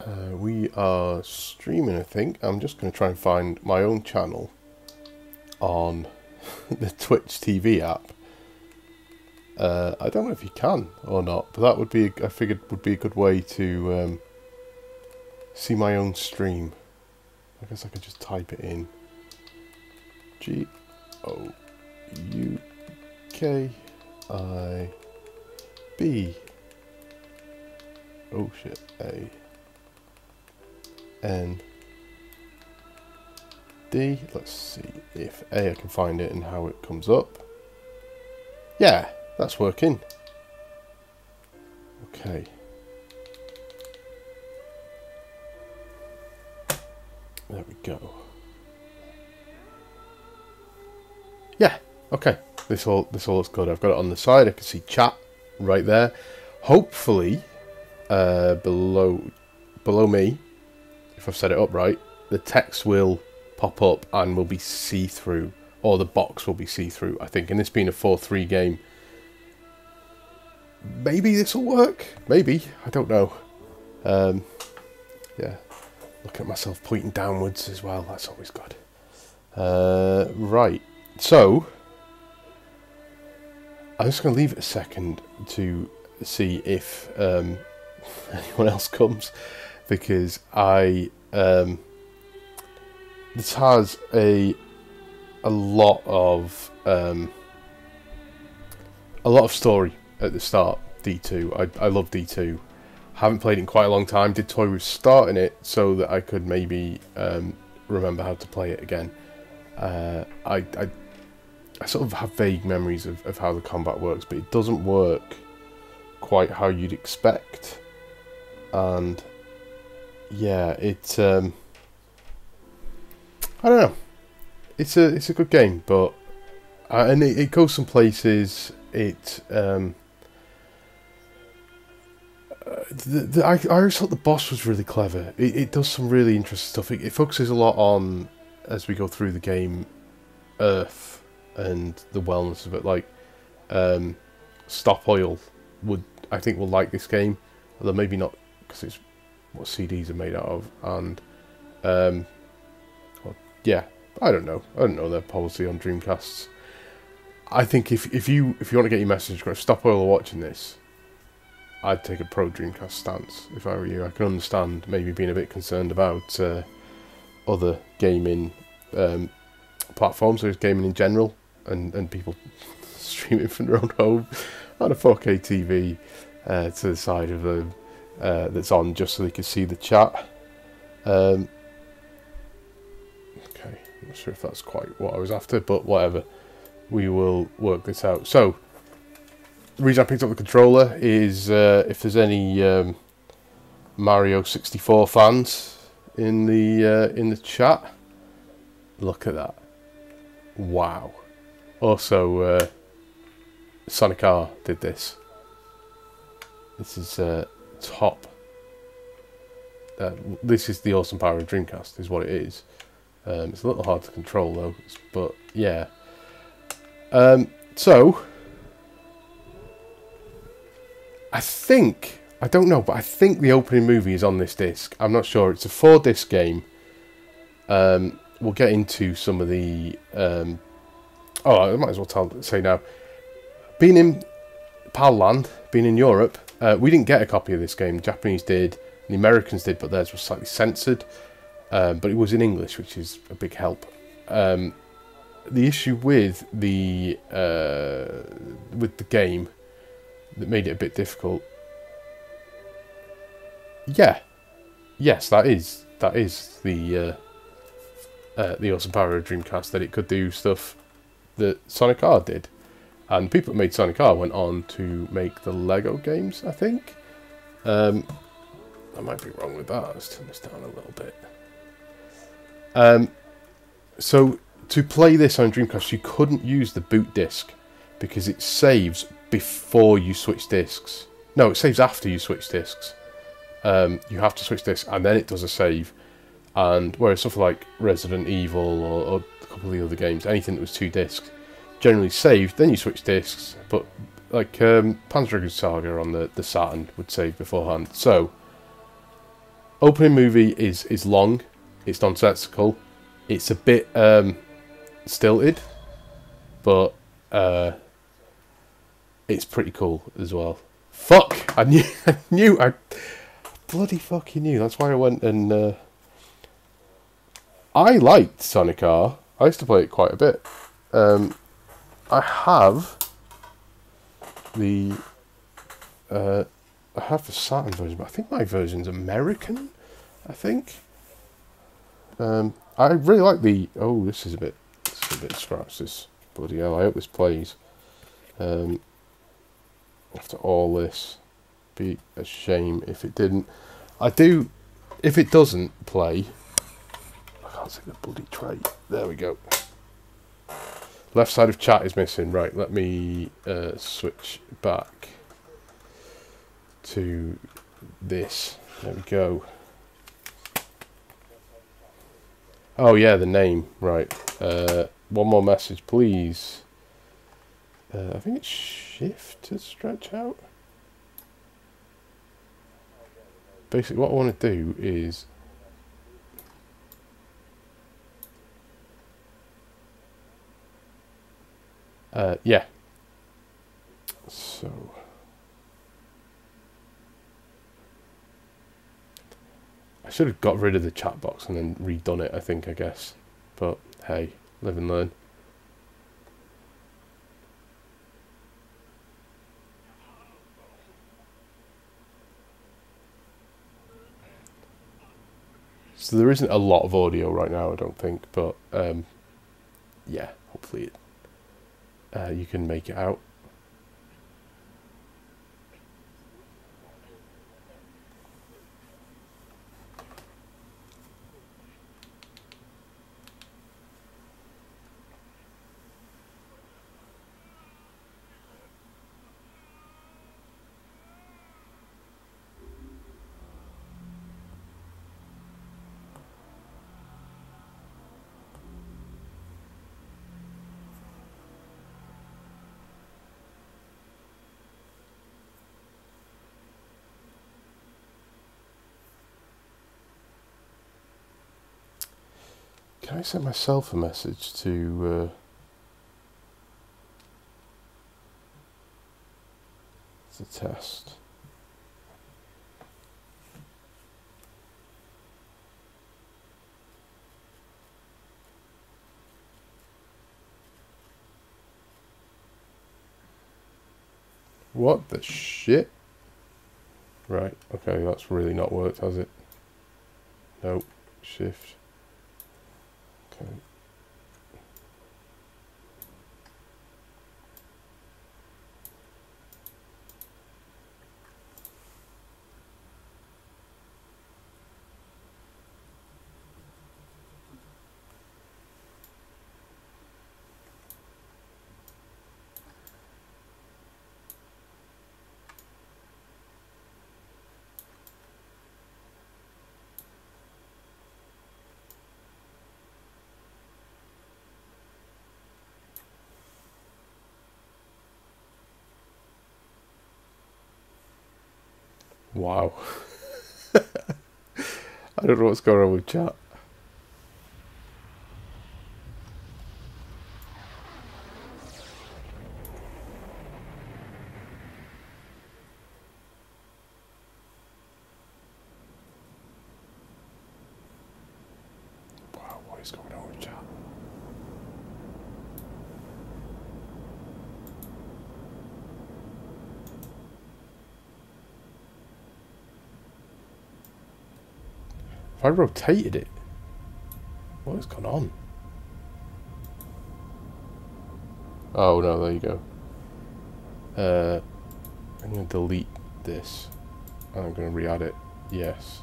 We are streaming, I think. I'm just going to try and find my own channel on the Twitch TV app. I don't know if you can or not, but that would be, I figured, would be a good way to see my own stream. I guess I could just type it in. GOUKIB. Oh shit. AND. Let's see if I can find it and how it comes up. Yeah, that's working. Okay. There we go. Yeah, okay. This all looks good. I've got it on the side. I can see chat right there. Hopefully, below me, if I've set it up right, the text will pop up and will be see-through, or the box will be see-through, I think. And this being a 4-3 game, maybe this will work. Maybe, I don't know. Yeah, looking at myself pointing downwards as well. That's always good. Right, so I'm just going to leave it a second to see if anyone else comes, because this has a lot of story at the start. D2, I love D2. Haven't played it in quite a long time. Did toy with starting it so that I could maybe remember how to play it again. I sort of have vague memories of how the combat works, but it doesn't work quite how you'd expect. And yeah, it's I don't know. It's a good game, but and it goes some places. I always thought the boss was really clever. It does some really interesting stuff. It focuses a lot on, as we go through the game, Earth and the wellness of it. Like Stop Oil I think will like this game, although maybe not because it's what CDs are made out of. And well, yeah, I don't know their policy on Dreamcasts. I think if you want to get your message across, Stop Oil are watching this, I'd take a pro Dreamcast stance if I were you. I can understand maybe being a bit concerned about other gaming platforms, or gaming in general, and people streaming from their own home on a 4K TV to the side of them that's on, just so they can see the chat. Okay, I'm not sure if that's quite what I was after, but whatever. We will work this out. So, the reason I picked up the controller is if there's any Mario 64 fans in the chat. Look at that! Wow. Also, Sonic R did this. This is top. This is the awesome power of Dreamcast, is what it is. It's a little hard to control though, but yeah. So I don't know, but I think the opening movie is on this disc. I'm not sure. It's a 4-disc game. We'll get into some of the I might as well say now. Being in PAL land, being in Europe, we didn't get a copy of this game. The Japanese did, the Americans did, but theirs was slightly censored. But it was in English, which is a big help. The issue with the game that made it a bit difficult. Yeah, yes, that is the awesome power of Dreamcast, that it could do stuff that Sonic R did, and the people that made Sonic R went on to make the Lego games, I think. I might be wrong with that. Let's turn this down a little bit. So to play this on Dreamcast, you couldn't use the boot disc because it saves before you switch discs. No, it saves after you switch discs. You have to switch discs and then it does a save. And whereas something like Resident Evil or a couple of the other games, anything that was 2 discs, generally saved, then you switch discs. But like Panzer Dragoon Saga on the Saturn would save beforehand. So Opening movie is long. It's nonsensical. It's a bit stilted, but it's pretty cool as well. Fuck! I knew, I bloody fucking knew. That's why I went and I liked Sonic R. I used to play it quite a bit. I have the Saturn version, but I think my version's American. I think. I really like the. Oh, this is a bit scratched. This bloody hell. I hope this plays. After all this, be a shame if it didn't. I do. If it doesn't play, I can't see the bloody tray. There we go. Left side of chat is missing. Right, let me switch back to this. There we go. Oh yeah, the name. Right. One more message, please. I think it's shift to stretch out. Basically, what I want to do is yeah. So I should have got rid of the chat box and then redone it, I guess. But hey, live and learn. So there isn't a lot of audio right now, I don't think, but yeah, hopefully you can make it out. Can I send myself a message to test? What the shit? Right, okay, that's really not worked, has it? Nope. Shift. Okay. Wow. I don't know what's going on with chat. Wow, what is going on with chat? If I rotated it, what has gone on? Oh no, there you go. I'm going to delete this. And I'm going to re-add it. Yes.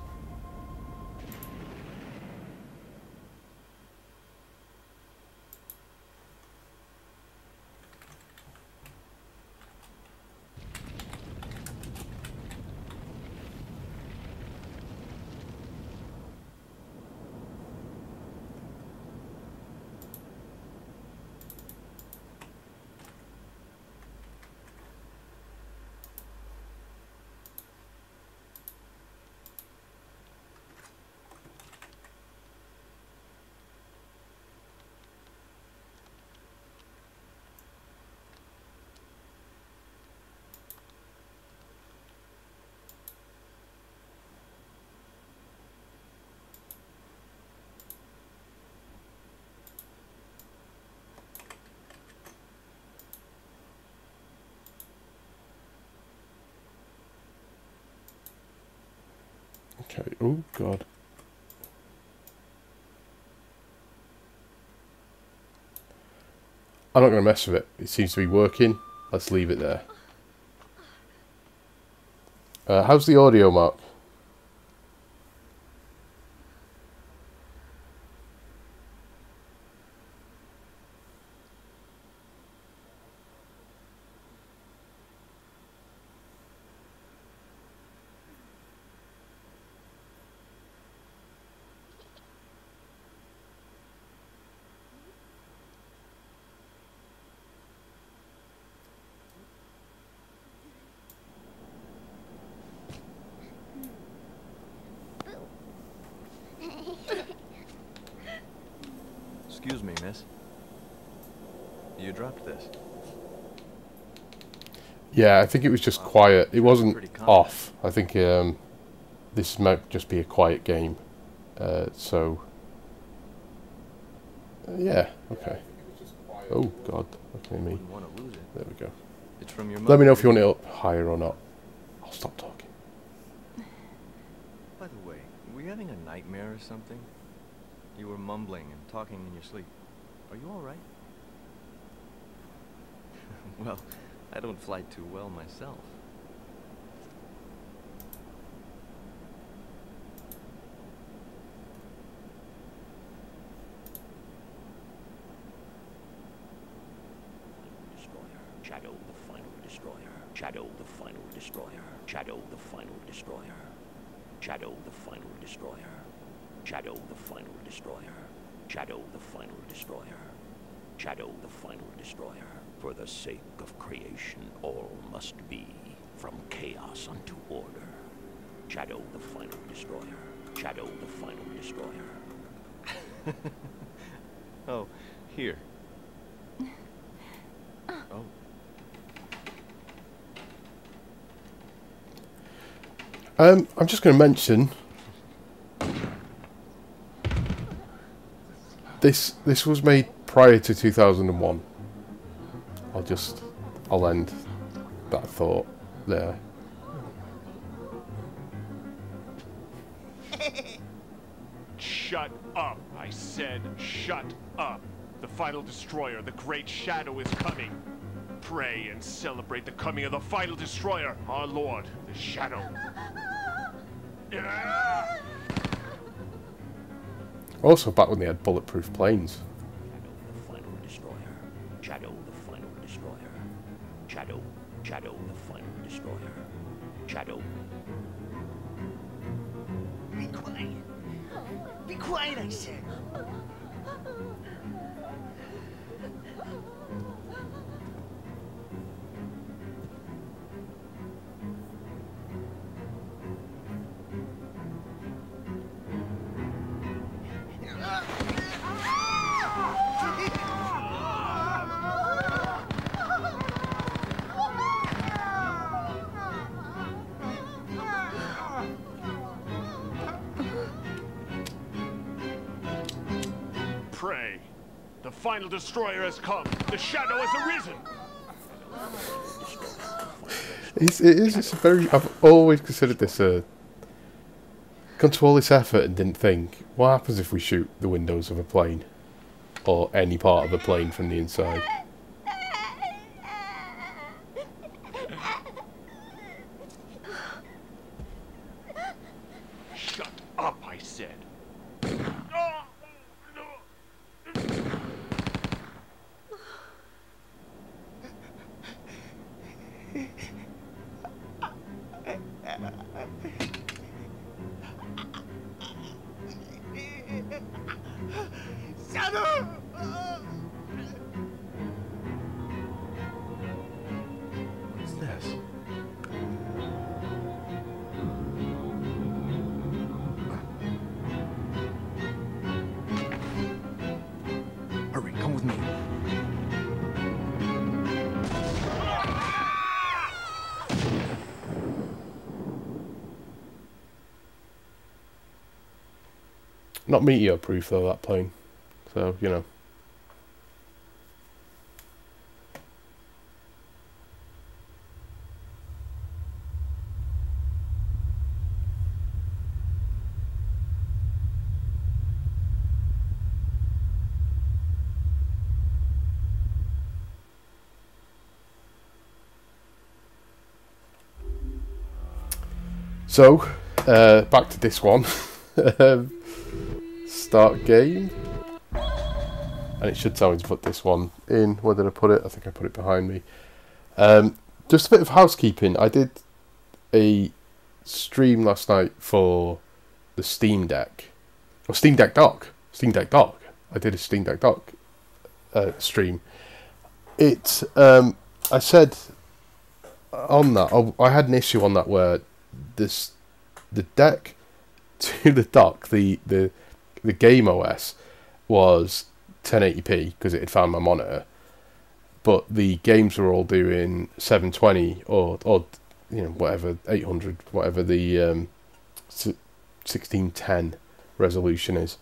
Okay. Oh God. I'm not going to mess with it. It seems to be working. Let's leave it there. How's the audio, Mark? Excuse me, miss. You dropped this. Yeah, I think it was just quiet. It wasn't off. I think this might just be a quiet game. Yeah, okay. Oh God, okay, me. Wouldn't want to lose it. There we go. It's from your Let mother. me know if you want it up higher or not. I'll stop talking. By the way, were you having a nightmare or something? You were mumbling and talking in your sleep. Are you all right? Well, I don't fly too well myself. Shadow the final destroyer. Shadow the final destroyer. Shadow the final destroyer. Shadow the final destroyer. Shadow the final destroyer. Shadow the final destroyer. Shadow the final destroyer. For the sake of creation, all must be, from chaos unto order. Shadow the final destroyer. Shadow the final destroyer. Oh, here. Oh. I'm just going to mention this was made prior to 2001. I'll end that thought there. Shut up! I said shut up! The final destroyer, the great shadow, is coming. Pray and celebrate the coming of the final destroyer, our lord, the shadow. Also, back when they had bulletproof planes. Shadow the final destroyer. Shadow the final destroyer. Shadow the final destroyer. Shadow. Be quiet. Be quiet, I said. Pray. The final destroyer has come. The shadow has arisen. It's a very... I've always considered this gone to all this effort and didn't think, what happens if we shoot the windows of a plane? Or any part of a plane from the inside? Shut up, I said. Shadow! What's this? Hurry, come with me. Not meteor proof though, that plane. So, you know. So, back to this one. Start game. And it should tell me to put this one in. Where did I put it? I think I put it behind me. Just a bit of housekeeping. I did a stream last night for the Steam Deck. Or Steam Deck Dock. Steam Deck Dock. I did a Steam Deck Dock stream. It, I said on that, I had an issue on that where the deck to the dock, the game OS was 1080p because it had found my monitor, but the games were all doing 720 or you know, whatever, 800, whatever the 1610 resolution is.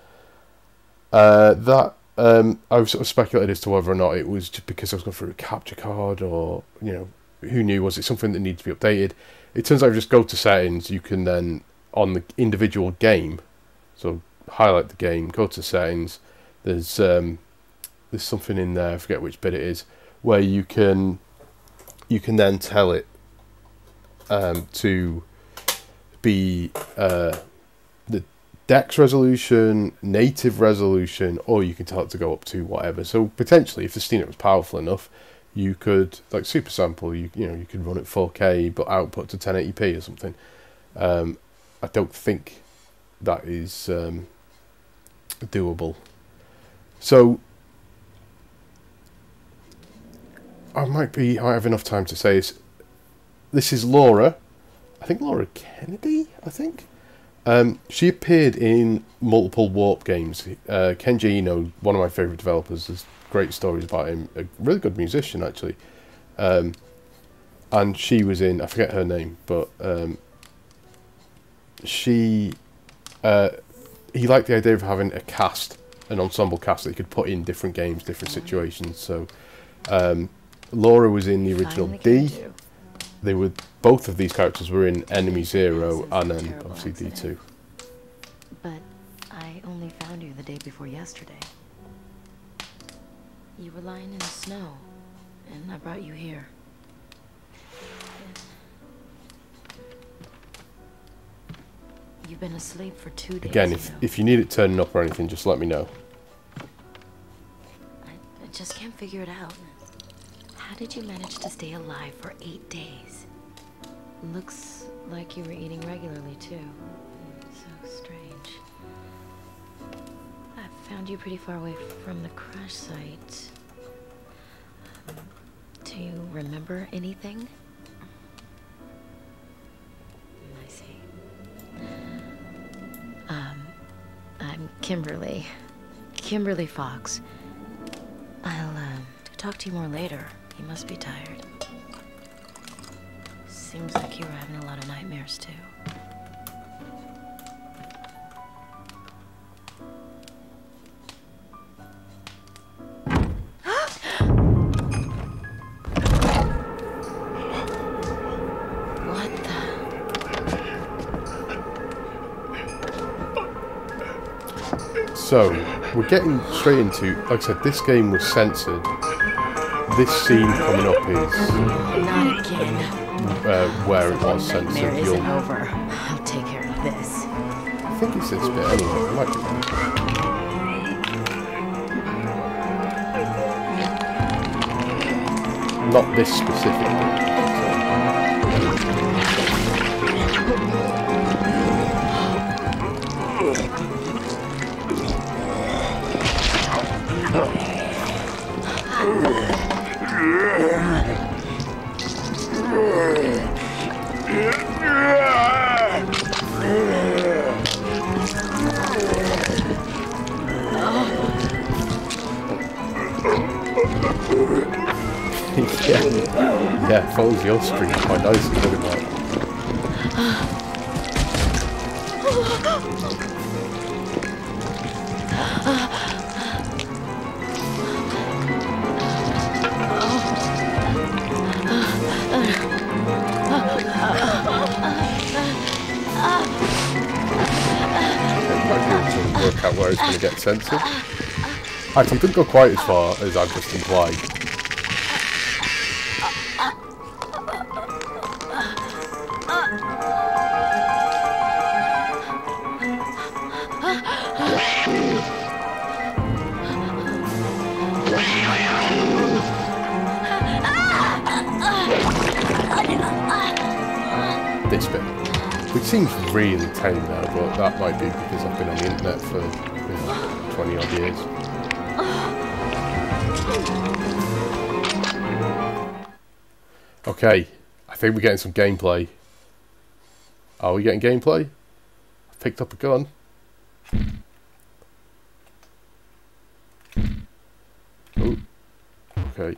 I was sort of speculated as to whether or not it was just because I was going through a capture card, or, you know, who knew, was it something that needed to be updated? It turns out if you just go to settings, you can then, on the individual game, so highlight the game, go to settings, there's something in there, I forget which bit it is, where you can then tell it to be the DeX resolution, native resolution, or you can tell it to go up to whatever. So potentially, if the Steam Deck was powerful enough, you could, like Super Sample, you know, you could run it 4K but output to 1080p or something. I don't think that is doable. So I might have enough time to say this is Laura. I think Laura Kennedy, I think. She appeared in multiple Warp games. Kenji Eno, one of my favourite developers, there's great stories about him. A really good musician, actually. And she was in, I forget her name, but he liked the idea of having a cast, an ensemble cast that you could put in different games, different situations. So Laura was in the original D. Both of these characters were in Enemy Zero and then obviously D2. But I only found you the day before yesterday. You were lying in the snow, and I brought you here. You've been asleep for 2 days. Again, if you need it turning up or anything, just let me know. I just can't figure it out. How did you manage to stay alive for 8 days? Looks like you were eating regularly, too. So strange. I found you pretty far away from the crash site. Do you remember anything? I see. I'm Kimberly. Kimberly Fox. I'll, talk to you more later. You must be tired. Seems like you were having a lot of nightmares, too. What the? So, we're getting straight into, like I said, this game was censored. This scene coming up is Not again. Where it was censored. Nightmare isn't over. I'll take care of this. I think it's this bit anyway. I might be wrong. Not this specific bit. Yeah, follows your stream quite nicely, doesn't it? To work out where it's going to get censored. Actually, it didn't go quite as far as I've just implied. seems really tame now, but that might be because I've been on the internet for 20 odd years. Okay, I think we're getting some gameplay. Are we getting gameplay? I picked up a gun. Oh, okay.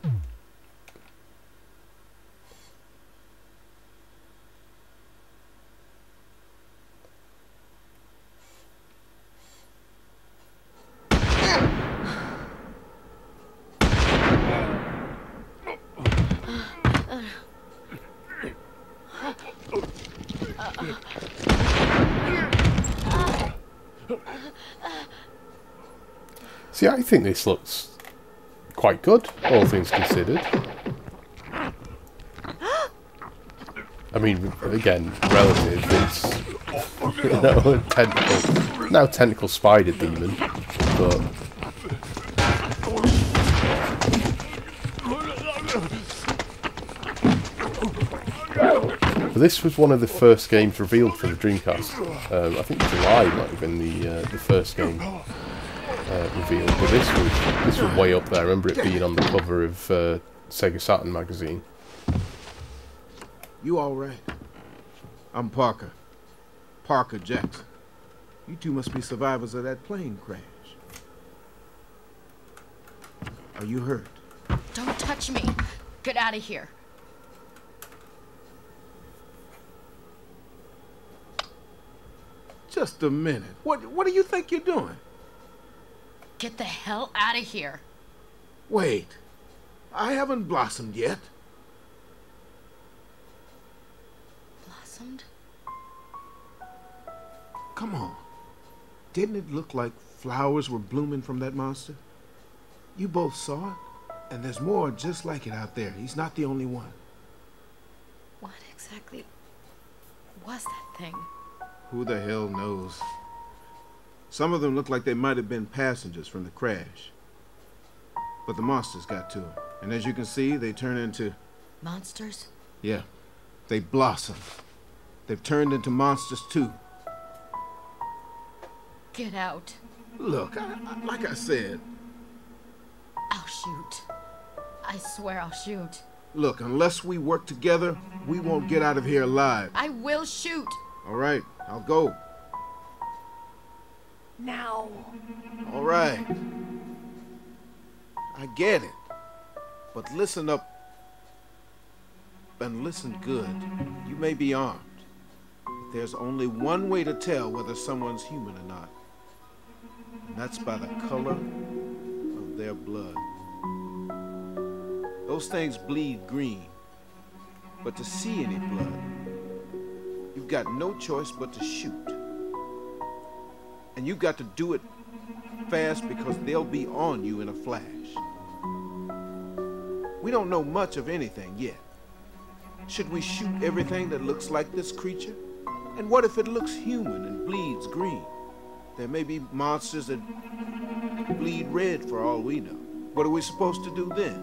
See, I think this looks quite good, all things considered. I mean, again, relative, it's, you know, a tentacle spider demon, but... But this was one of the first games revealed for the Dreamcast. I think July might have been the first game revealed, but this was way up there. I remember it being on the cover of Sega Saturn magazine. You all right? I'm Parker. Parker Jackson. You two must be survivors of that plane crash. Are you hurt? Don't touch me. Get out of here. Just a minute. What do you think you're doing? Get the hell out of here. Wait. I haven't blossomed yet. Blossomed? Come on. Didn't it look like flowers were blooming from that monster? You both saw it, and there's more just like it out there. He's not the only one. What exactly was that thing? Who the hell knows? Some of them look like they might have been passengers from the crash. But the monsters got to them. And as you can see, they turn into... Monsters? Yeah. They blossom. They've turned into monsters too. Get out. Look, like I said... I'll shoot. I swear I'll shoot. Look, unless we work together, we won't get out of here alive. I will shoot. All right, I'll go. Now. All right. I get it. But listen up. And listen good. You may be armed. But there's only one way to tell whether someone's human or not. And that's by the color of their blood. Those things bleed green. But to see any blood, you've got no choice but to shoot. And you've got to do it fast because they'll be on you in a flash. We don't know much of anything yet. Should we shoot everything that looks like this creature? And what if it looks human and bleeds green? There may be monsters that bleed red for all we know. What are we supposed to do then?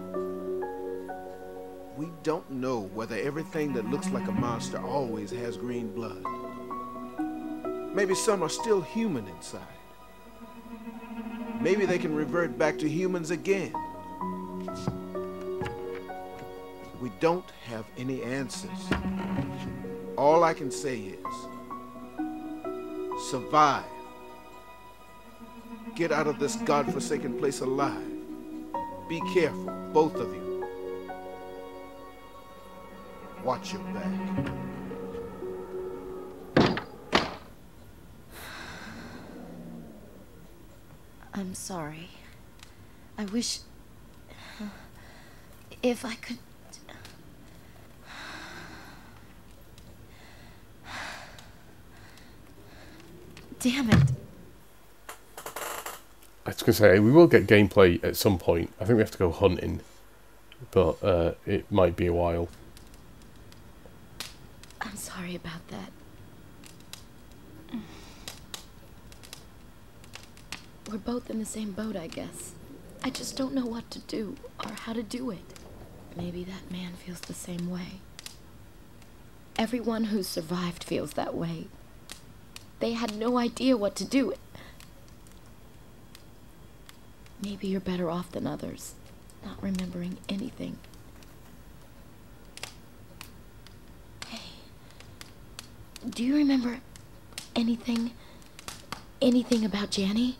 We don't know whether everything that looks like a monster always has green blood. Maybe some are still human inside. Maybe they can revert back to humans again. We don't have any answers. All I can say is, survive. Get out of this godforsaken place alive. Be careful, both of you. Watch your back. I'm sorry. I wish... if I could... Damn it. I was going to say, we will get gameplay at some point. I think we have to go hunting. But it might be a while. I'm sorry about that. We're both in the same boat, I guess. I just don't know what to do, or how to do it. Maybe that man feels the same way. Everyone who's survived feels that way. they had no idea what to do. Maybe you're better off than others, not remembering anything. Hey, do you remember anything about Janny?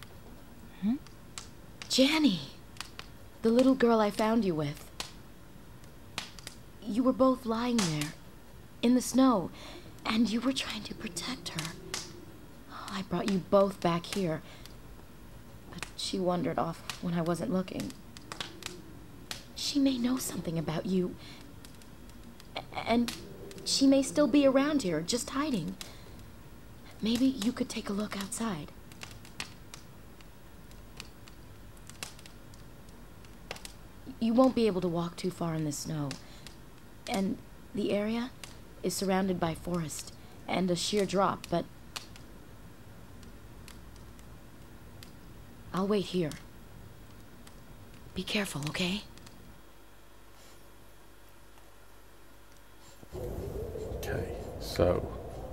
Janny, the little girl I found you with. You were both lying there, in the snow, and you were trying to protect her. I brought you both back here, but she wandered off when I wasn't looking. She may know something about you, and she may still be around here, just hiding. Maybe you could take a look outside. You won't be able to walk too far in the snow, and the area is surrounded by forest and a sheer drop, but I'll wait here. Be careful, okay? Okay, so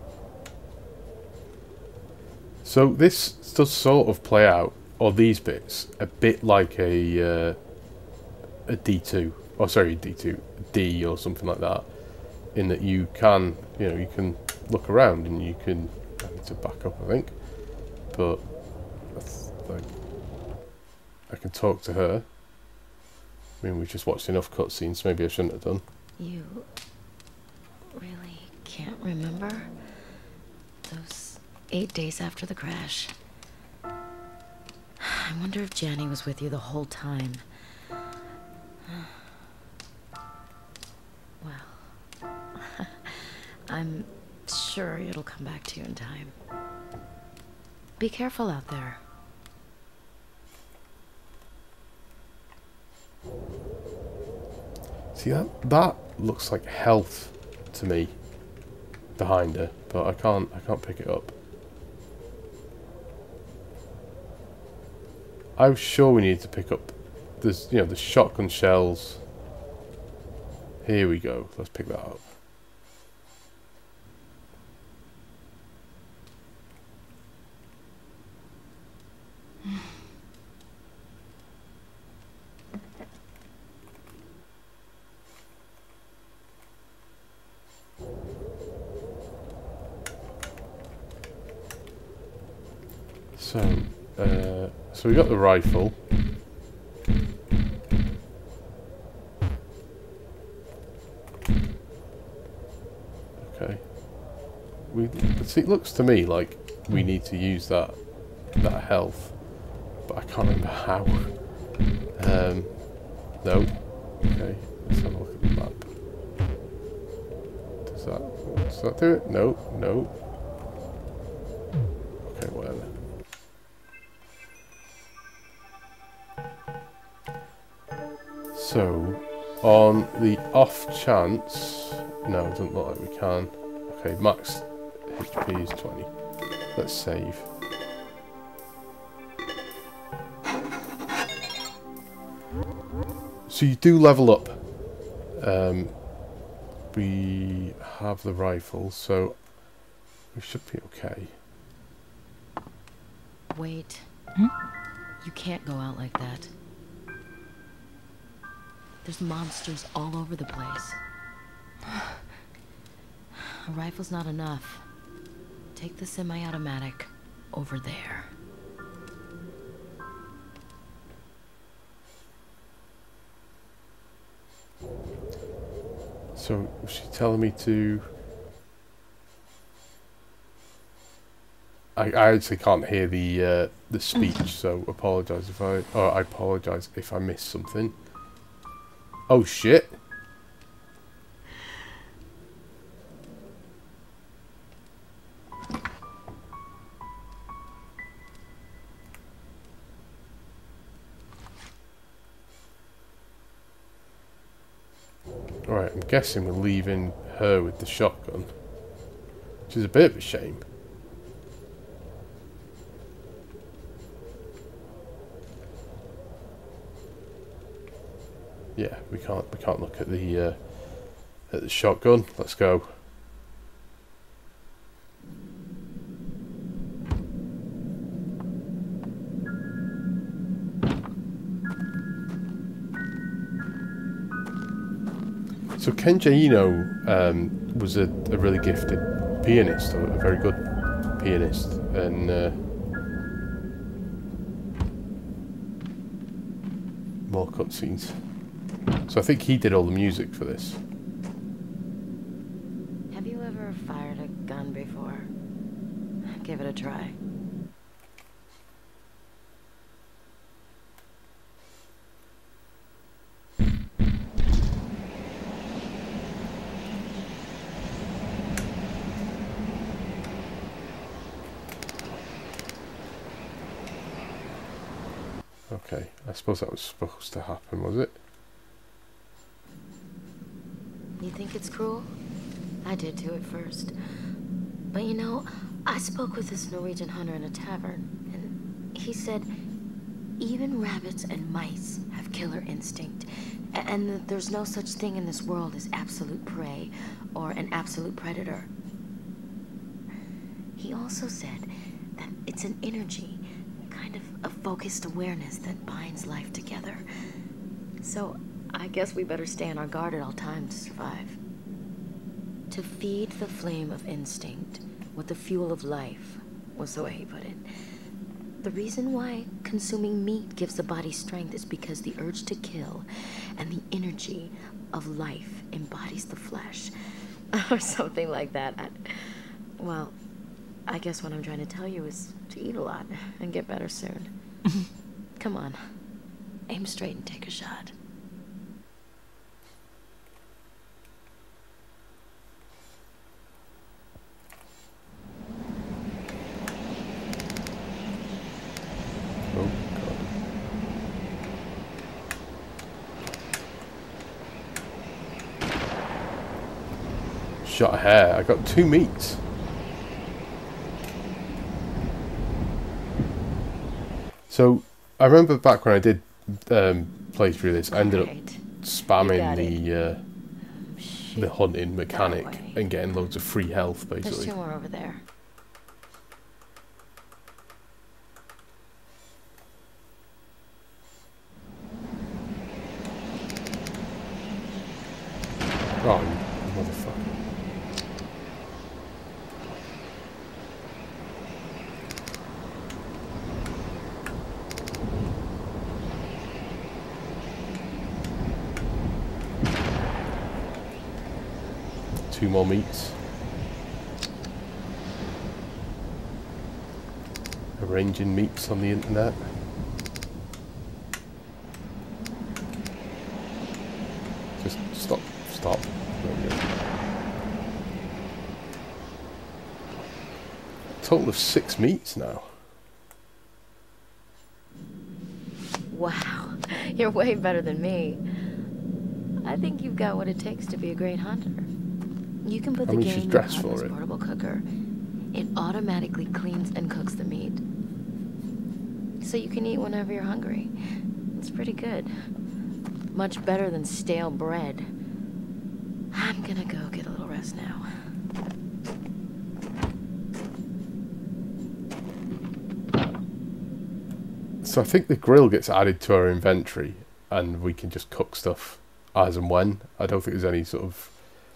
this does sort of play out, or these bits, a bit like a D2, or sorry, D2, D or something like that, in that you can, you can look around and you can, I need to back up I think, but like, I can talk to her. I mean, we just watched enough cutscenes, maybe I shouldn't have done. You really can't remember those 8 days after the crash? I wonder if Janny was with you the whole time. Well, I'm sure it'll come back to you in time. Be careful out there. See, that looks like health to me behind her, but I can't pick it up. I was sure we needed to pick up the shotgun shells. Here we go. Let's pick that up. So we got the rifle. Okay. See, it looks to me like we need to use that health, but I can't remember how. No. Okay. Let's have a look at the map. Does that do it? No. No. Okay, whatever. So, on the off chance... No, it doesn't look like we can. Okay, max HP is 20. Let's save. So you do level up. We have the rifle, so we should be okay. Wait. You can't go out like that. There's monsters all over the place. A rifle's not enough. Take the semi-automatic over there. So, was she telling me to... I actually can't hear the speech, so apologise if I apologise if I missed something. Oh shit! Alright, I'm guessing we're leaving her with the shotgun, which is a bit of a shame. Yeah, we can't look at the shotgun. Let's go. So Kenji Eno was a really gifted pianist, or a very good pianist, and more cutscenes. So I think he did all the music for this. Have you ever fired a gun before? Give it a try. Okay, I suppose that was supposed to happen, was it? You think it's cruel? I did too at first. But you know, I spoke with this Norwegian hunter in a tavern, and he said even rabbits and mice have killer instinct, and that there's no such thing in this world as absolute prey or an absolute predator. He also said that it's an energy, kind of a focused awareness that binds life together. So I guess we better stay on our guard at all times to survive. To feed the flame of instinct with the fuel of life, was the way he put it. The reason why consuming meat gives the body strength is because the urge to kill and the energy of life embodies the flesh. Or something like that. Well, I guess what I'm trying to tell you is to eat a lot and get better soon. Come on. Aim straight and take a shot. Oh, God. Shot a hair. I got 2 meats. So, I remember back when I did play through this, I ended up spamming the hunting mechanic and getting loads of free health, basically. There's 2 more over there. Oh, you motherfucker. Two more meats. Arranging meats on the internet. Just stop. Stop. There we go. Total of 6 meats now. Wow, you're way better than me. I think you've got what it takes to be a great hunter. You can put the game in your partner's portable cooker. It automatically cleans and cooks the meat. So you can eat whenever you're hungry. It's pretty good. Much better than stale bread. I'm gonna go get a little rest now. So I think the grill gets added to our inventory and we can just cook stuff as and when. I don't think there's any sort of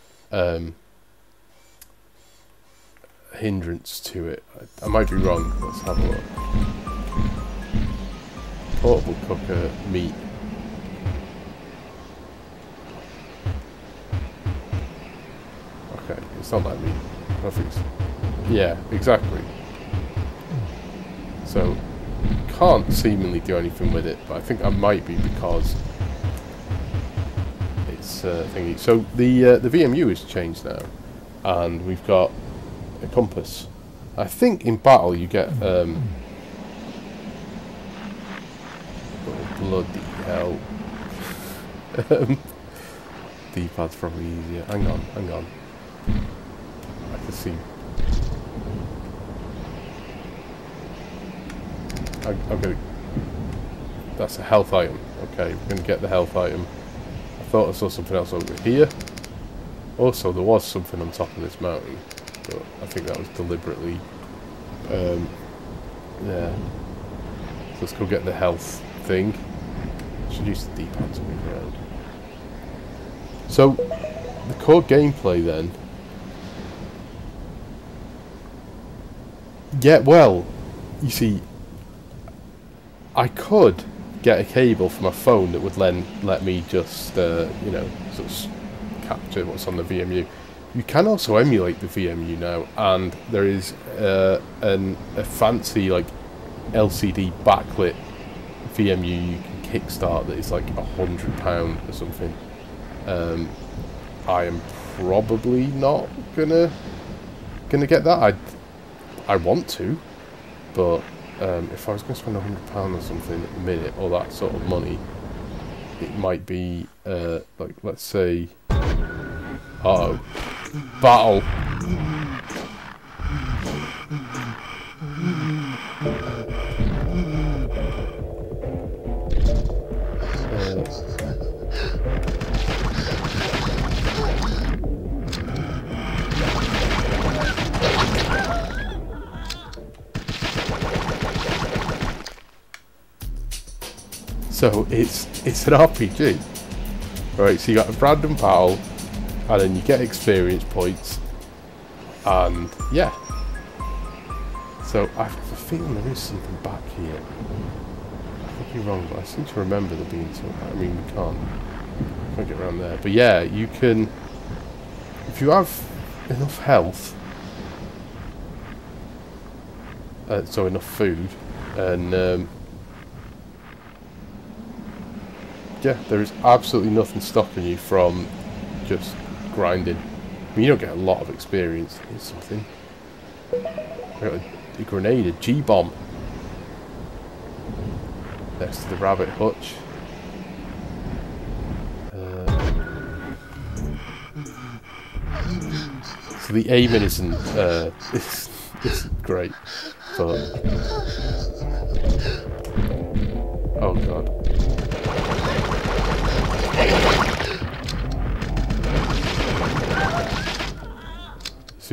hindrance to it. I might be wrong. Let's have a look. Portable cooker, meat. Okay, it's not like meat. I don't think so. Yeah, exactly. So, can't seemingly do anything with it, but I think that might be because it's thingy. So the VMU has changed now, and we've got a compass. I think in battle you get oh, bloody hell. D-pad's probably easier. Hang on. I can see. I'm gonna. That's a health item. Okay, we're gonna get the health item. I thought I saw something else over here. Also, there was something on top of this mountain, but I think that was deliberately. Yeah. So let's go get the health thing. Should use the D-pad to move around. So, the core gameplay then. Yeah, well, you see, I could get a cable for my phone that would then let me just, you know, sort of capture what's on the VMU. You can also emulate the VMU now, and there is a fancy like LCD backlit VMU you can kickstart that is like £100 or something. I am probably not gonna get that. I want to, but if I was going to spend £100 or something at the minute, or that sort of money, it might be like, let's say, uh-oh, battle. So it's an RPG, right? So you got a random battle, and then you get experience points, and yeah. So I have a feeling there is something back here. I could be wrong, but I seem to remember there being something. I mean, we can't get around there. But yeah, you can, if you have enough health, so enough food, and yeah, there is absolutely nothing stopping you from just grinding. I mean, you don't get a lot of experience. Here's something. I got a grenade, a G-bomb. Next to the rabbit hutch. So the aiming isn't great, but oh god. So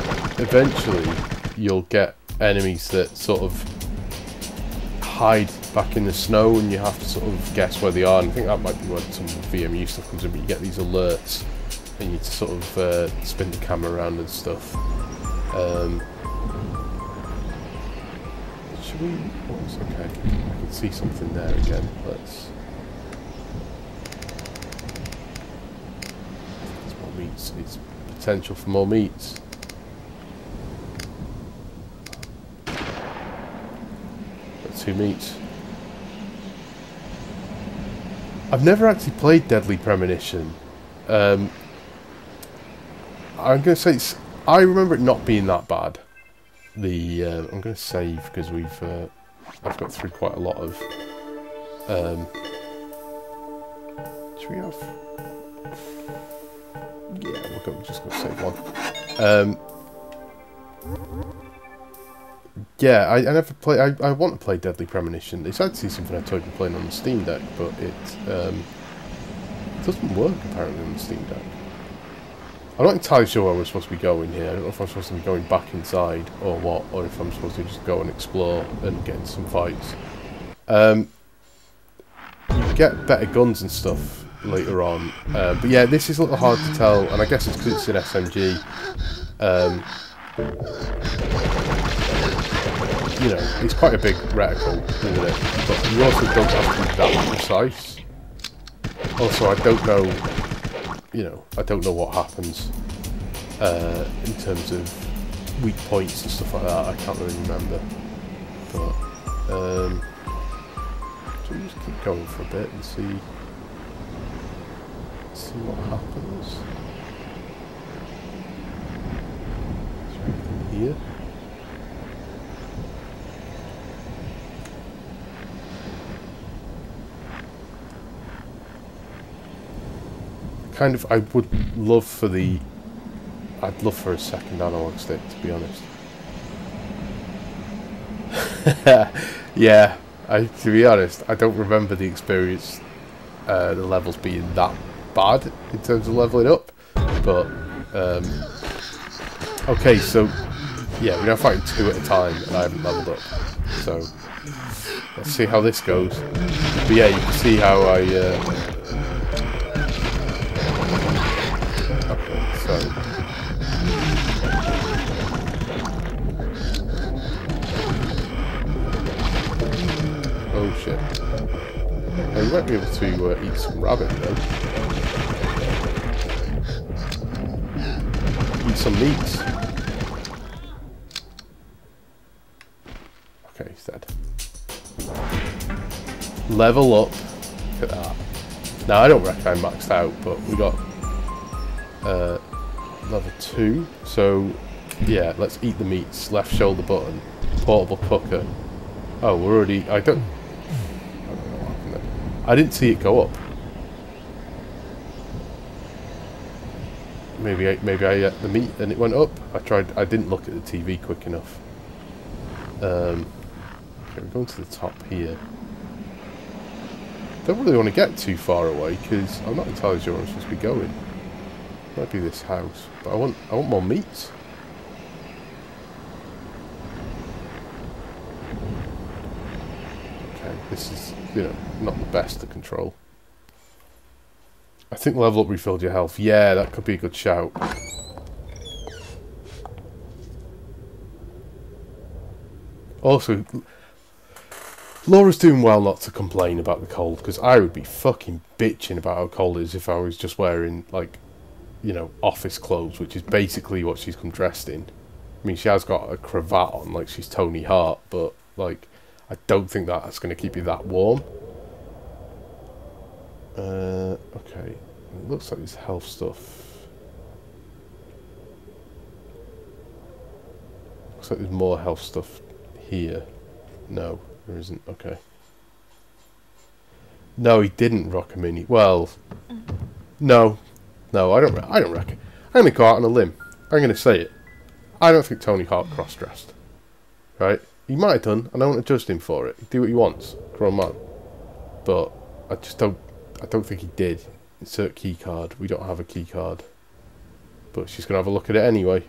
you'll get enemies that sort of hide back in the snow, and you have to sort of guess where they are. And I think that might be where some VMU stuff comes in, but you get these alerts, and you need to sort of spin the camera around and stuff. Should we? Oh, it's okay. I can see something there again. Let's. There's more meats. It's potential for more meats. Got 2 meats. I've never actually played Deadly Premonition. I'm going to say I remember it not being that bad. I'm going to save because I've got through quite a lot of. Should we have? Yeah, we're just going to save one. Yeah, I never play. I want to play Deadly Premonition. It's actually something I tried playing on the Steam Deck, but it doesn't work apparently on the Steam Deck. I'm not entirely sure where we're supposed to be going here. I don't know if I'm supposed to be going back inside or what, or if I'm supposed to just go and explore and get into some fights. You get better guns and stuff later on, but yeah, this is a little hard to tell, and I guess it's because it's an SMG. You know, it's quite a big reticle, isn't it? But you also don't have to be that precise. Also, I don't know. You know, I don't know what happens in terms of weak points and stuff like that. I can't really remember. But so we just keep going for a bit and see what happens. Is there anything here? Kind of, I would love for I'd love for a second analog stick, to be honest. Yeah, to be honest, I don't remember the experience, the levels being that bad in terms of leveling up, but, okay, so, yeah, we're now fighting 2 at a time, and I haven't leveled up, so, let's see how this goes. But yeah, you can see how phone. Oh shit. Oh, you might be able to eat some rabbit though. Eat some meat. Okay, he's dead. Level up. Look at that. Now I don't reckon I'm maxed out, but we got level 2. So yeah, let's eat the meats. Left shoulder button. Portable cooker. Oh, we're already. I don't know what happened there. I didn't see it go up. Maybe I ate the meat and it went up. I didn't look at the TV quick enough. Okay, we're going to the top here. Don't really want to get too far away because I'm not entirely sure where I'm supposed to be going. Might be this house, but I want more meat. Okay, this is, you know, not the best to control. I think level up refilled your health. Yeah, that could be a good shout. Also, Laura's doing well not to complain about the cold, because I would be fucking bitching about how cold it is if I was just wearing, like, you know, office clothes, which is basically what she's come dressed in. I mean, she has got a cravat on, like she's Tony Hart, but, like, I don't think that's going to keep you that warm. Okay. It looks like there's health stuff. Looks like there's more health stuff here. No, there isn't. Okay. No, he didn't rock a mini. Well, no, I don't reckon. I'm gonna go out on a limb. I'm gonna say it. I don't think Tony Hart cross-dressed. Right? He might have done, and I don't want to judge him for it. He do what he wants, grown man. But I just don't. I don't think he did. Insert key card. We don't have a key card. But she's gonna have a look at it anyway.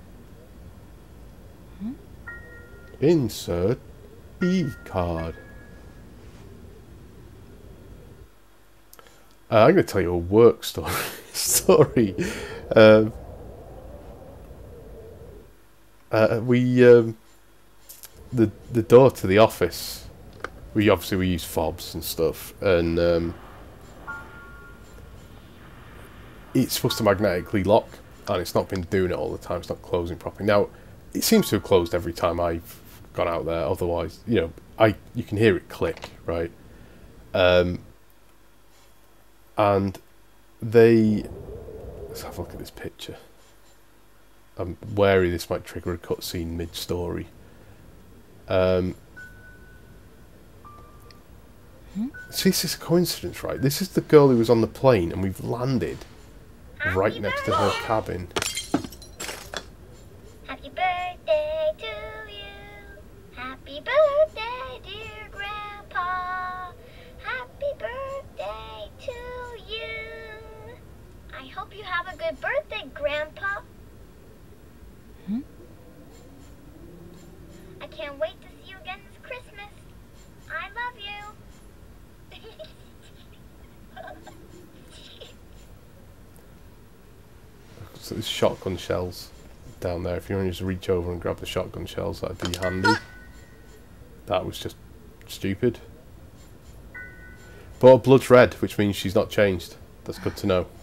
Insert key card. I'm going to tell you a work story. The door to the office. We use fobs and stuff, and it's supposed to magnetically lock, and it's not been doing it all the time. It's not closing properly. Now, it seems to have closed every time I've gone out there. Otherwise, you know, you can hear it click, right? And let's have a look at this picture. I'm wary this might trigger a cutscene mid-story. See, this is a coincidence, right? This is the girl who was on the plane, and we've landed right next to her cabin. Happy birthday to you. Happy birthday, dear Grandpa. Happy birthday to you. I hope you have a good birthday, Grandpa. I can't wait to see you again this Christmas. I love you. So there's shotgun shells down there. If you want to just reach over and grab the shotgun shells, that'd be handy. That was just stupid. But her blood's red, which means she's not changed. That's good to know.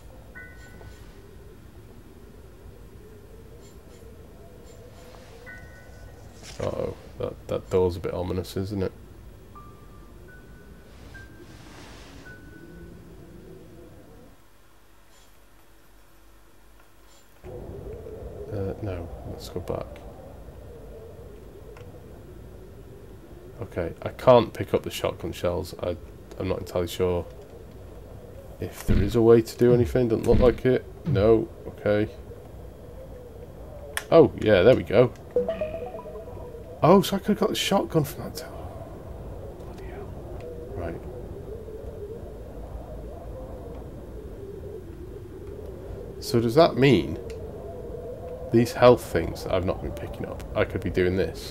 Uh-oh, that door's a bit ominous, isn't it? No, let's go back. Okay, I can't pick up the shotgun shells. I'm not entirely sure if there is a way to do anything. Doesn't look like it. No, okay. Oh, yeah, there we go. Oh, so I could have got the shotgun from that tower. Bloody hell. Right. So does that mean these health things that I've not been picking up, I could be doing this?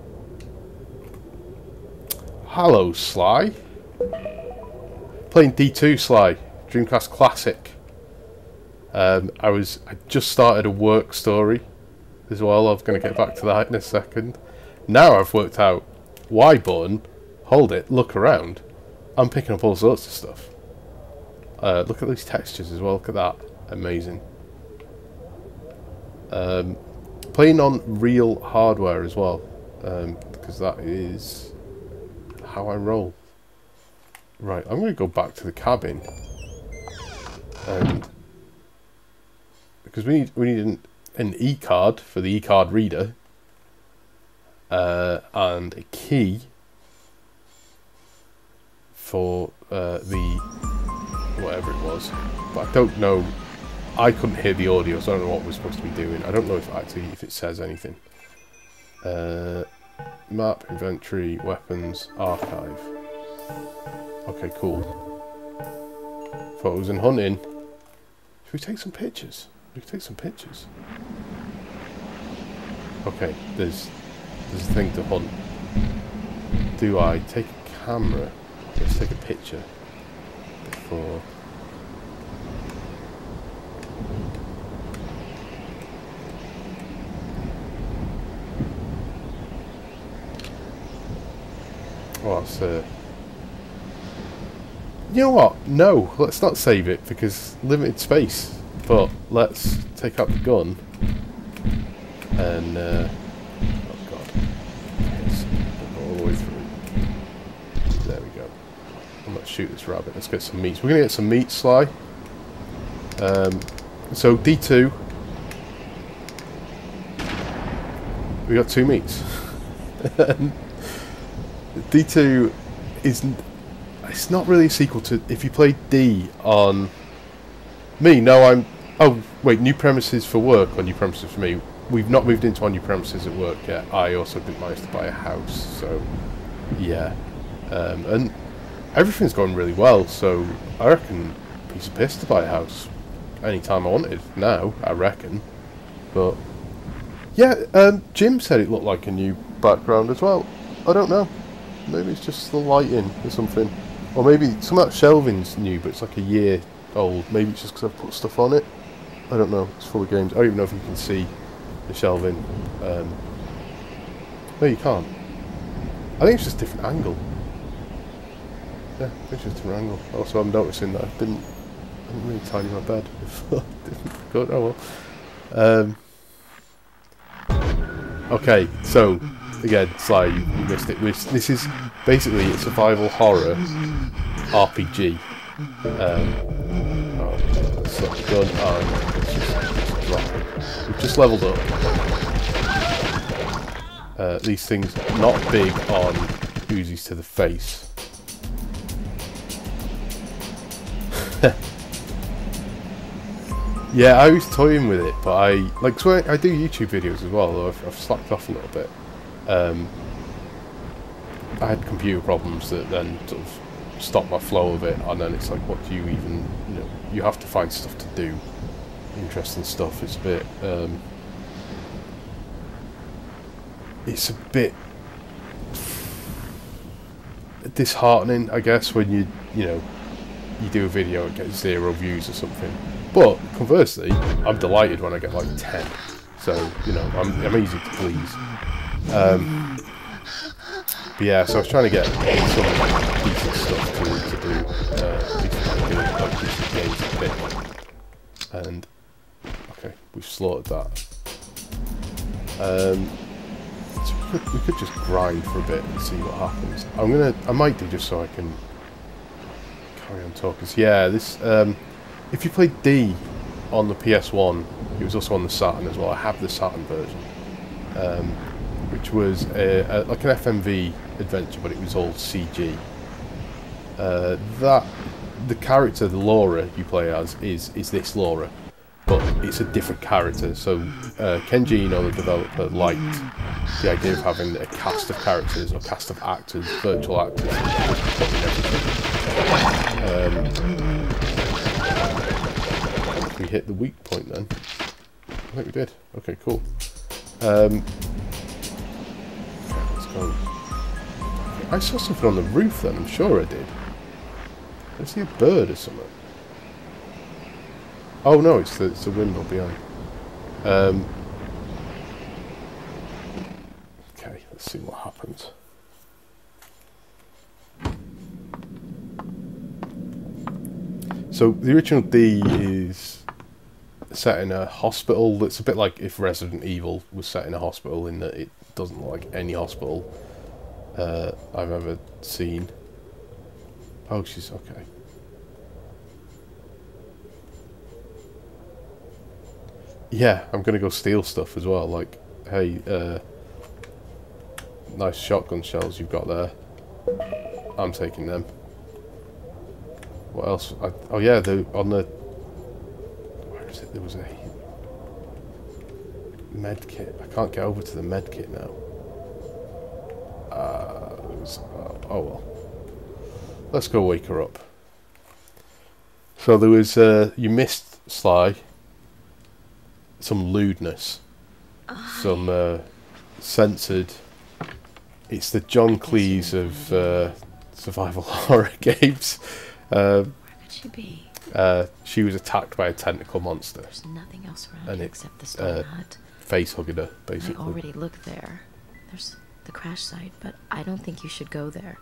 Hello, Sly. Playing D2, Sly. Dreamcast Classic. I just started a work story as well. I'm going to get back to that in a second. Now I've worked out Y button, hold it, look around. I'm picking up all sorts of stuff. Look at these textures as well. Look at that, amazing. Playing on real hardware as well, because that is how I roll. Right, I'm going to go back to the cabin, and because we need an E-card for the E-card reader, and a key for the whatever it was, but I don't know. I couldn't hear the audio, so I don't know what we're supposed to be doing. I don't know if it says anything. Map, inventory, weapons, archive. Okay, cool. Photos and hunting. Should we take some pictures? We can take some pictures. Okay, there's a thing to hunt. Do I take a camera? Let's take a picture before. Oh, that's you know what? No, let's not save it because limited space. But let's take out the gun and oh god, yes, go all the way through. There we go. I'm gonna shoot this rabbit. Let's get some meats. We're gonna get some meat, Sly. So D2, we got 2 meats. D2 isn't. It's not really a sequel to. If you played D on me, no, I'm. Oh wait, new premises for work or new premises for me. We've not moved into our new premises at work yet. I also didn't manage to buy a house, so yeah. And everything's going really well. So I reckon piece of piss to buy a house anytime I wanted. Now I reckon, but yeah. Jim said it looked like a new background as well. I don't know. Maybe it's just the lighting or something. Or maybe some of that shelving's new, but it's like a year old. Maybe it's just because I've put stuff on it. I don't know. It's full of games. I don't even know if you can see the shelving. No, you can't. I think it's just a different angle. Yeah, I think it's just a different angle. Also, I'm noticing that I didn't really tidy my bed before. Good. Oh well. Okay, so again, Sly, you missed it. This is basically a survival horror RPG. So gun and let's just drop it. We've just leveled up. These things not big on Uzis to the face. Yeah, I was toying with it, but so I do YouTube videos as well, though I've slacked off a little bit. I had computer problems that then sort of stopped my flow of it, and then it's like, what do you even, you have to find stuff to do, interesting stuff. It's a bit disheartening, I guess, when you do a video and get 0 views or something. But conversely, I'm delighted when I get like 10. So I'm easy to please. But yeah, so I was trying to get some decent stuff to do, decent games a bit. And okay, we've slaughtered that. So we could just grind for a bit and see what happens. I might do just so I can carry on talking. So yeah, this if you played D on the PS1, it was also on the Saturn as well. I have the Saturn version, which was like an FMV adventure, but it was all CG. The character, the Laura you play as, is this Laura, but it's a different character. So Kenji, the developer, liked the idea of having a cast of characters or cast of actors, virtual actors. We hit the weak point then. I think we did. Okay, cool. Okay, let's go. I saw something on the roof then, I'm sure I did. I see a bird or something. Oh no, it's the window behind. Okay, let's see what happens. So the original D is set in a hospital. That's a bit like if Resident Evil was set in a hospital, in that it doesn't look like any hospital I've ever seen. Oh, she's okay. Yeah, I'm gonna go steal stuff as well. Like, hey, nice shotgun shells you've got there. I'm taking them. What else? Oh yeah, on the... Where is it? There was a med kit. I can't get over to the med kit now. Oh well. Let's go wake her up. So there was... you missed, Sly, some lewdness. Some censored... It's the John Cleese of survival horror games. Where could she be? She was attacked by a tentacle monster. There's nothing else around And here it, except the stone hut. Face hugged her, I basically. already looked there. There's the crash site, but I don't think you should go there.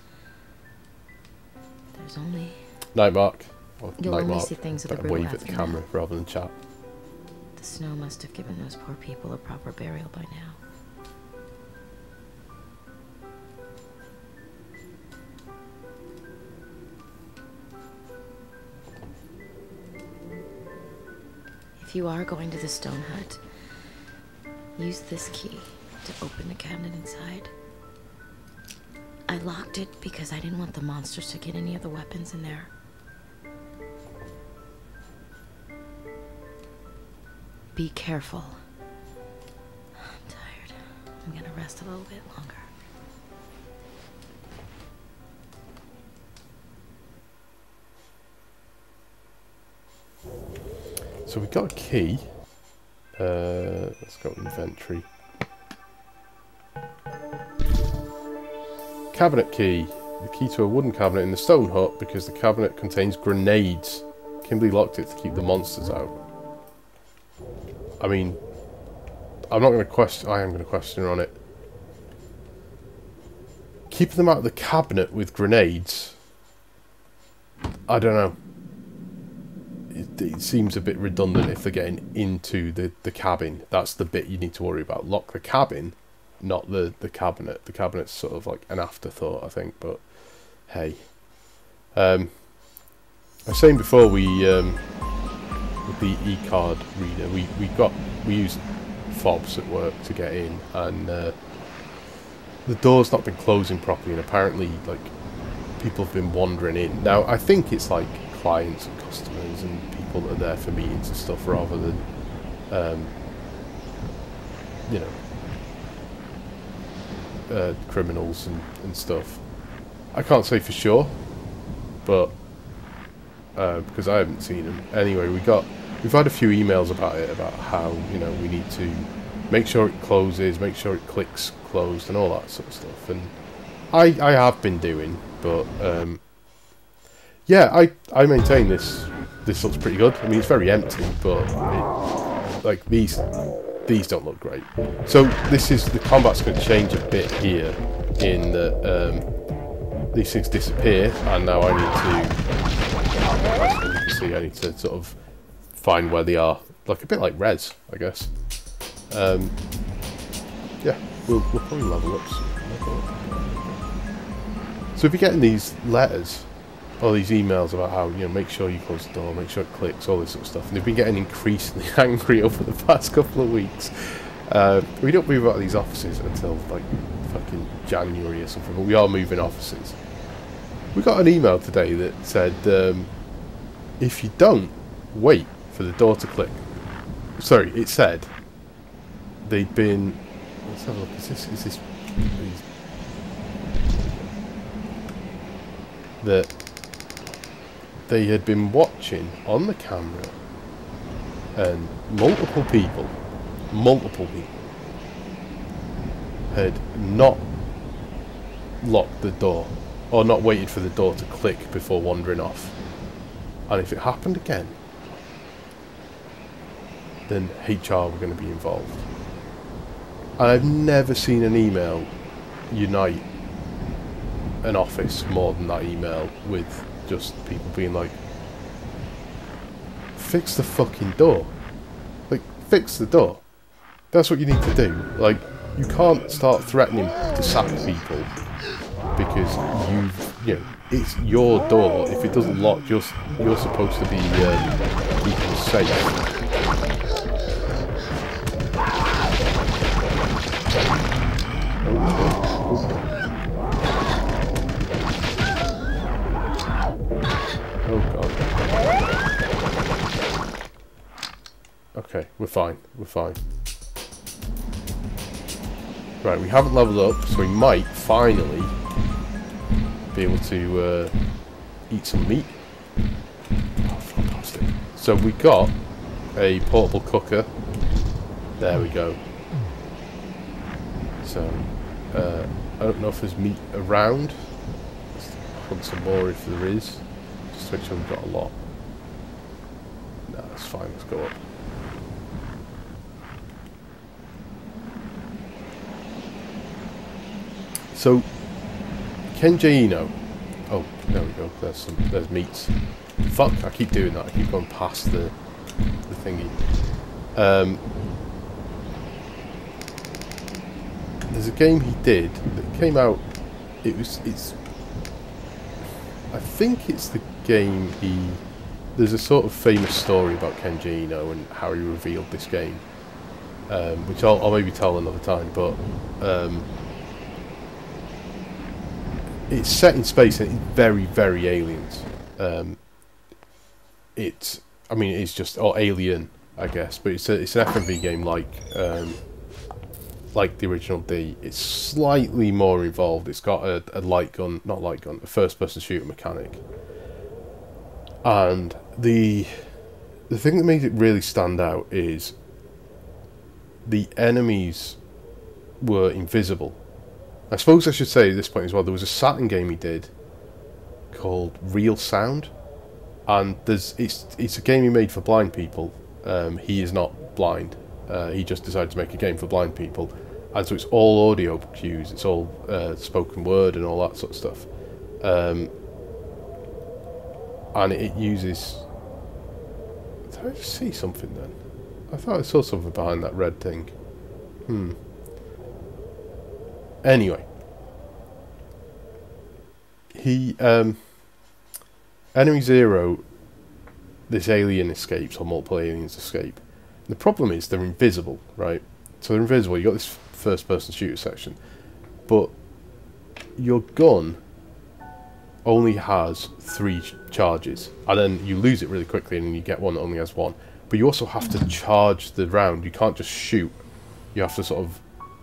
There's only... Night Mark. Or You'll Night only Mark. see things of the Better brutal wave at the aftermath. camera rather than chat. The snow must have given those poor people a proper burial by now. If you are going to the stone hut, use this key to open the cabinet inside. I locked it because I didn't want the monsters to get any of the weapons in there. Be careful. I'm tired. I'm gonna rest a little bit longer. So we got a key. Let's go inventory. Cabinet key. The key to a wooden cabinet in the stone hut because the cabinet contains grenades. Kimberly locked it to keep the monsters out. I mean, I'm not going to question... I am going to question her on it. Keeping them out of the cabinet with grenades... I don't know. It seems a bit redundant if they're getting into the cabin. That's the bit you need to worry about. Lock the cabin, not the cabinet. The cabinet's sort of like an afterthought, I think, but hey. I was saying before, with the e-card reader, we used fobs at work to get in, and the door's not been closing properly, and apparently like people have been wandering in. Now I think it's like clients and customers and people that are there for meetings and stuff rather than you know, criminals and stuff. I can't say for sure, but because I haven't seen them. Anyway, we've had a few emails about it, about how, you know, we need to make sure it closes, make sure it clicks closed and all that sort of stuff, and I have been doing, but yeah, I maintain this looks pretty good. I mean, it's very empty, but like these don't look great. So the combat's going to change a bit here in that these things disappear, and now I need to, as you can see, I need to sort of find where they are, like a bit like Res, I guess. Yeah, we'll probably level up soon. So if you're getting these letters or these emails about how, you know, make sure you close the door, make sure it clicks, all this sort of stuff, and they've been getting increasingly angry over the past couple of weeks. We don't move out of these offices until like fucking January or something, but we are moving offices. We got an email today that said, if you don't wait for the door to click, sorry, it said they'd been, let's have a look, is this that they had been watching on the camera, and multiple people had not locked the door or not waited for the door to click before wandering off, and if it happened again, then HR were going to be involved. And I've never seen an email unite an office more than that email, with just people being like, fix the fucking door. Like, fix the door. That's what you need to do. Like, you can't start threatening to sack people because it's your door. If it doesn't lock, you're supposed to be keeping safe. Oh god. Okay, we're fine. We're fine. Right, we haven't leveled up, so we might finally be able to eat some meat. Oh, fantastic. So we got a portable cooker. There we go. So, I don't know if there's meat around. Let's hunt some more if there is. Just to make sure we've got a lot. No, that's fine. Let's go up. So, Kenjaino. Oh, there we go. There's meats. Fuck! I keep doing that. I keep going past the thingy. There's a game he did that came out. It's. I think it's the game he. There's a sort of famous story about Kenjaino and how he revealed this game, which I'll maybe tell another time. But it's set in space and it's very, very aliens. It's just Alien, I guess, but it's an FMV game like the original D. It's slightly more involved. It's got a a first-person shooter mechanic, and the thing that makes it really stand out is the enemies were invisible. I suppose I should say at this point as well, there was a Saturn game he did called Real Sound, and it's a game he made for blind people. He is not blind. He just decided to make a game for blind people, and so it's all audio cues, it's all spoken word and all that sort of stuff. And it uses... Did I just see something then? I thought I saw something behind that red thing. Anyway. Enemy Zero, this alien escapes, or multiple aliens escape. The problem is they're invisible, right? So they're invisible, you've got this first-person shooter section, but your gun only has 3 charges, and then you lose it really quickly and then you get one that only has 1. But you also have to charge the round, you can't just shoot. You have to sort of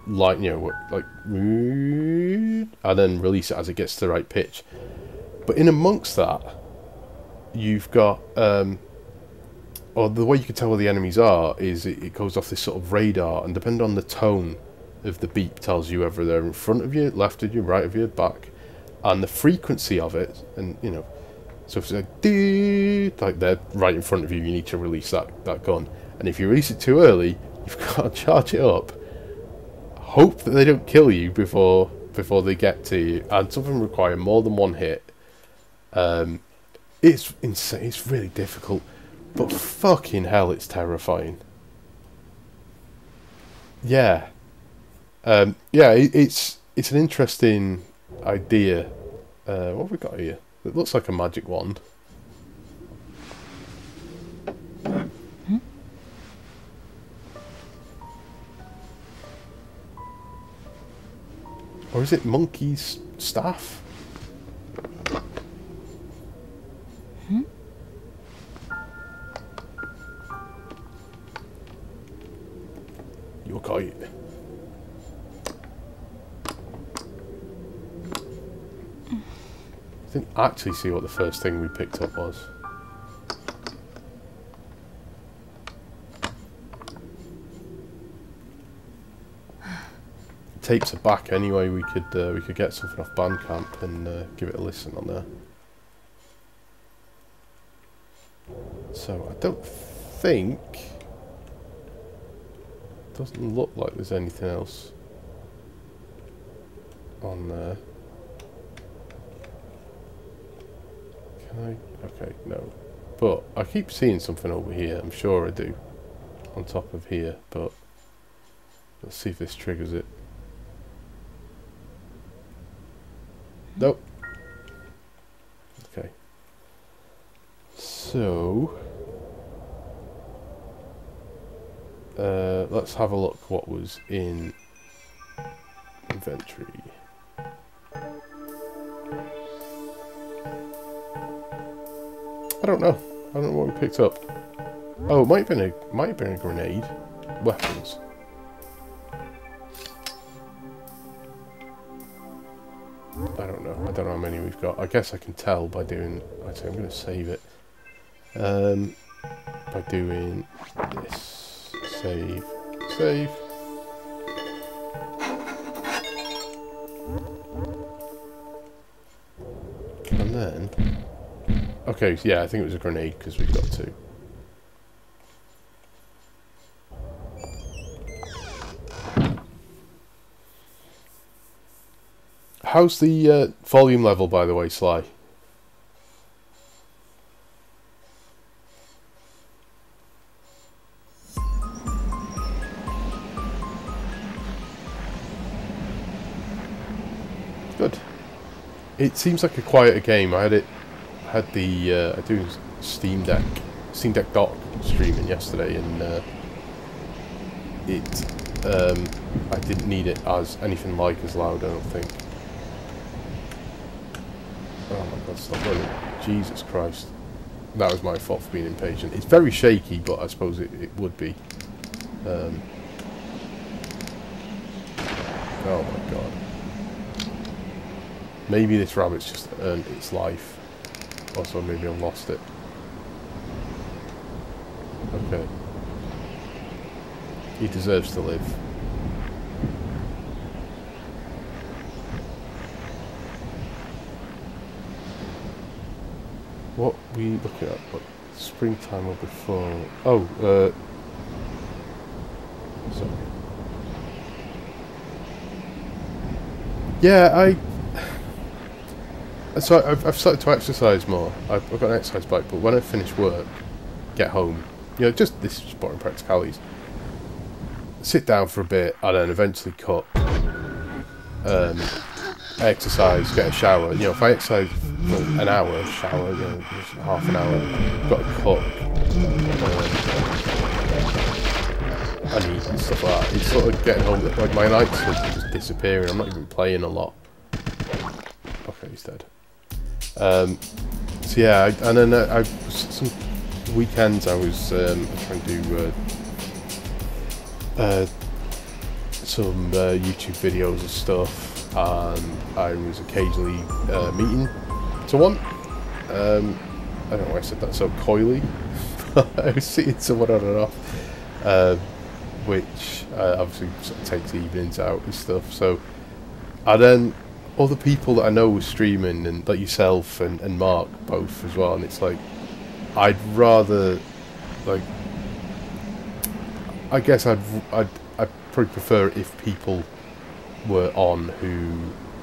and then release it as it gets to the right pitch. But in amongst that, you've got or the way you can tell where the enemies are is it goes off this sort of radar, and depending on the tone of the beep tells you whether they're in front of you, left of you, right of you, back, and the frequency of it. And so if it's like they're right in front of you, you need to release that gun. And if you release it too early, you've got to charge it up, hope that they don't kill you before they get to you, and some of them require more than 1 hit. It's insane. It's really difficult, but fucking hell, it's terrifying. Yeah, it's an interesting idea. What have we got here? It looks like a magic wand. Or is it Monkey's staff? You're kite. I didn't actually see what the first thing we picked up was. Tapes are back anyway. We could get something off Bandcamp and give it a listen on there. So I don't think Doesn't look like there's anything else on there. Can I? Okay, no. But I keep seeing something over here. I'm sure I do. On top of here, but let's see if this triggers it. Nope. Okay. So let's have a look what was in inventory. I don't know. I don't know what we picked up. Oh, it might have been a grenade. Weapons. I don't know. I don't know how many we've got. I guess I can tell by doing. Actually, I'm going to save it. By doing this. Save. Save. And then. Okay, so yeah, I think it was a grenade because we've got two. How's the volume level, by the way, Sly? Good. It seems like a quieter game. I had the I do Steam Deck Dock streaming yesterday, and I didn't need it as anything like as loud, I don't think. Oh my god, stop running. Jesus Christ. That was my fault for being impatient. It's very shaky, but I suppose it would be. Oh my god. Maybe this rabbit's just earned its life. Also, maybe I've lost it. Okay. He deserves to live. What we looking at? What, springtime or before? Oh, sorry. Yeah, so I've started to exercise more. I've got an exercise bike, but when I finish work, get home, you know, this is just boring practicalities. Sit down for a bit, and then eventually cut. Exercise, get a shower. You know, if I exercise for an hour, shower, you know, just half an hour, got to cook, and eat and stuff like that. It's sort of getting home. Like my nights are just disappearing. I'm not even playing a lot. Okay, he's dead. So yeah, and then some weekends I was trying to do some YouTube videos and stuff. And I was occasionally meeting someone. I don't know why I said that so coyly. I was seeing someone on and off, which obviously sort of takes evenings out and stuff. So, and then other people that I know were streaming, and like yourself and Mark both as well. And it's like, I'd rather, like, I guess I'd probably prefer it if people were on who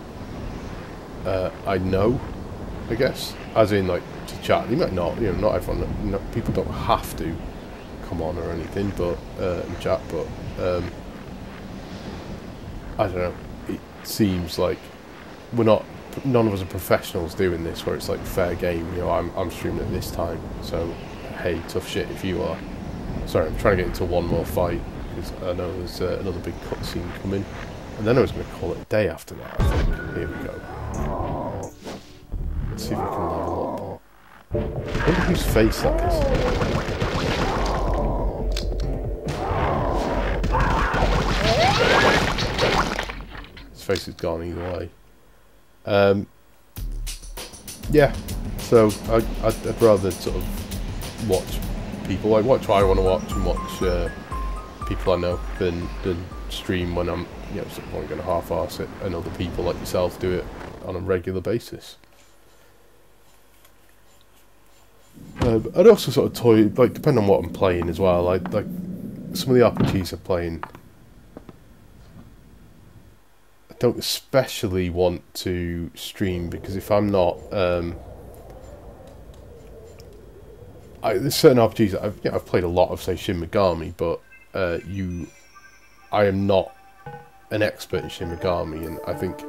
I know, I guess, as in like to chat. You might not, you know, not everyone, people don't have to come on or anything, but and chat. But I don't know. It seems like none of us are professionals doing this, where it's like fair game. You know, I'm streaming at this time, so hey, tough shit if you are. Sorry, I'm trying to get into one more fight because I know there's another big cutscene coming. And then I was going to call it a day after that, I think. Here we go. Let's see if we can level up. I wonder whose face that is. His face is gone either way. Yeah, so I'd rather sort of watch people, like watch what I want to watch and watch people I know than stream when I'm, you know, sort of only going to half-arse it, and other people like yourself do it on a regular basis. I'd also sort of toy, like, depending on what I'm playing as well. Like some of the RPGs I'm playing, don't especially want to stream, because if I'm not, there's certain RPGs that I've played a lot of, say Shin Megami, but I am not an expert in Shin Megami, and I think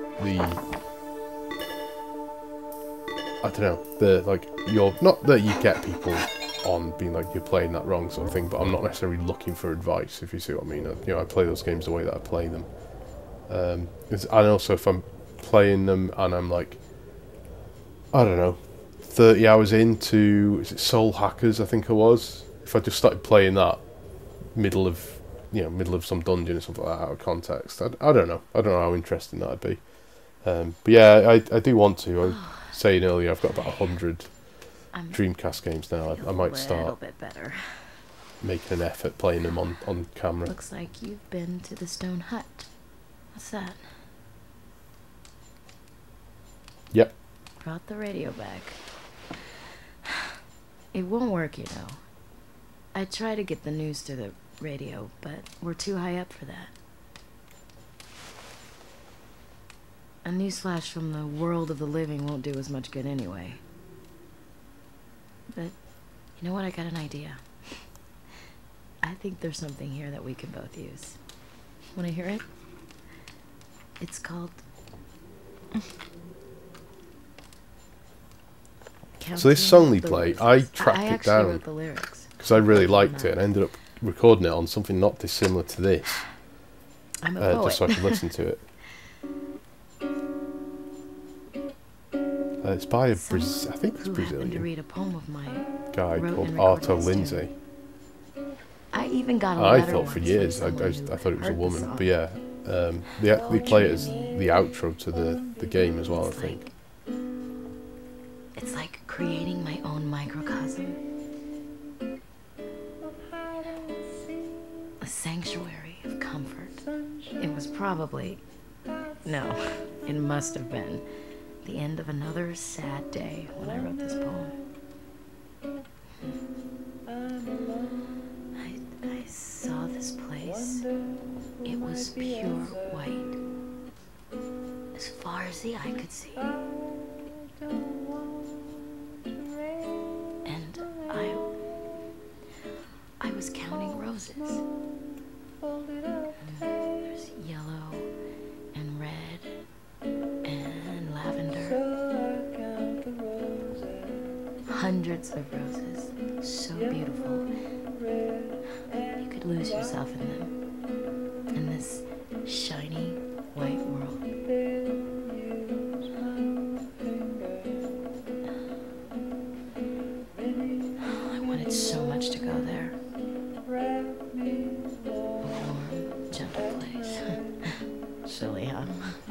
I don't know, you're not that you get people on being like, you're playing that wrong sort of thing, but I'm not necessarily looking for advice, if you see what I mean. I play those games the way that I play them. And also if I'm playing them and I'm like, I don't know, 30 hours into, is it Soul Hackers, I think it was? If I just started playing that middle of some dungeon or something like that out of context, I don't know. I don't know how interesting that'd be. But yeah, I do want to. I was saying earlier, I've got about 100 Dreamcast games now. I might start making an effort playing them on camera. Looks like you've been to the stone hut. What's that? Yep. Brought the radio back. It won't work, you know. I try to get the news to the radio, but we're too high up for that. A newsflash from the world of the living won't do as much good anyway. But, you know what? I got an idea. I think there's something here that we can both use. Want to hear it? It's called... So this song they play, I tracked it down wrote the lyrics. because I really liked it, and I ended up recording it on something not dissimilar to this, I'm a poet. just so I could listen to it. It's by I think it's Brazilian to read a poem of mine guy called Arto Lindsay. I even got a I letter thought for once years from I someone thought it was a who heard the woman, song. but yeah, they play it as the outro to the game as well. I think it's like creating my own microcosm, a sanctuary of comfort. It was probably, no, it must have been the end of another sad day when I wrote this poem. I saw this place. It was pure white, as far as the eye could see. And I was counting roses. There's yellow and red and lavender. Hundreds of roses, so beautiful. You could lose yourself in them, in this shiny white world. I wanted so much to go there. A warm, gentle place. Silly, huh?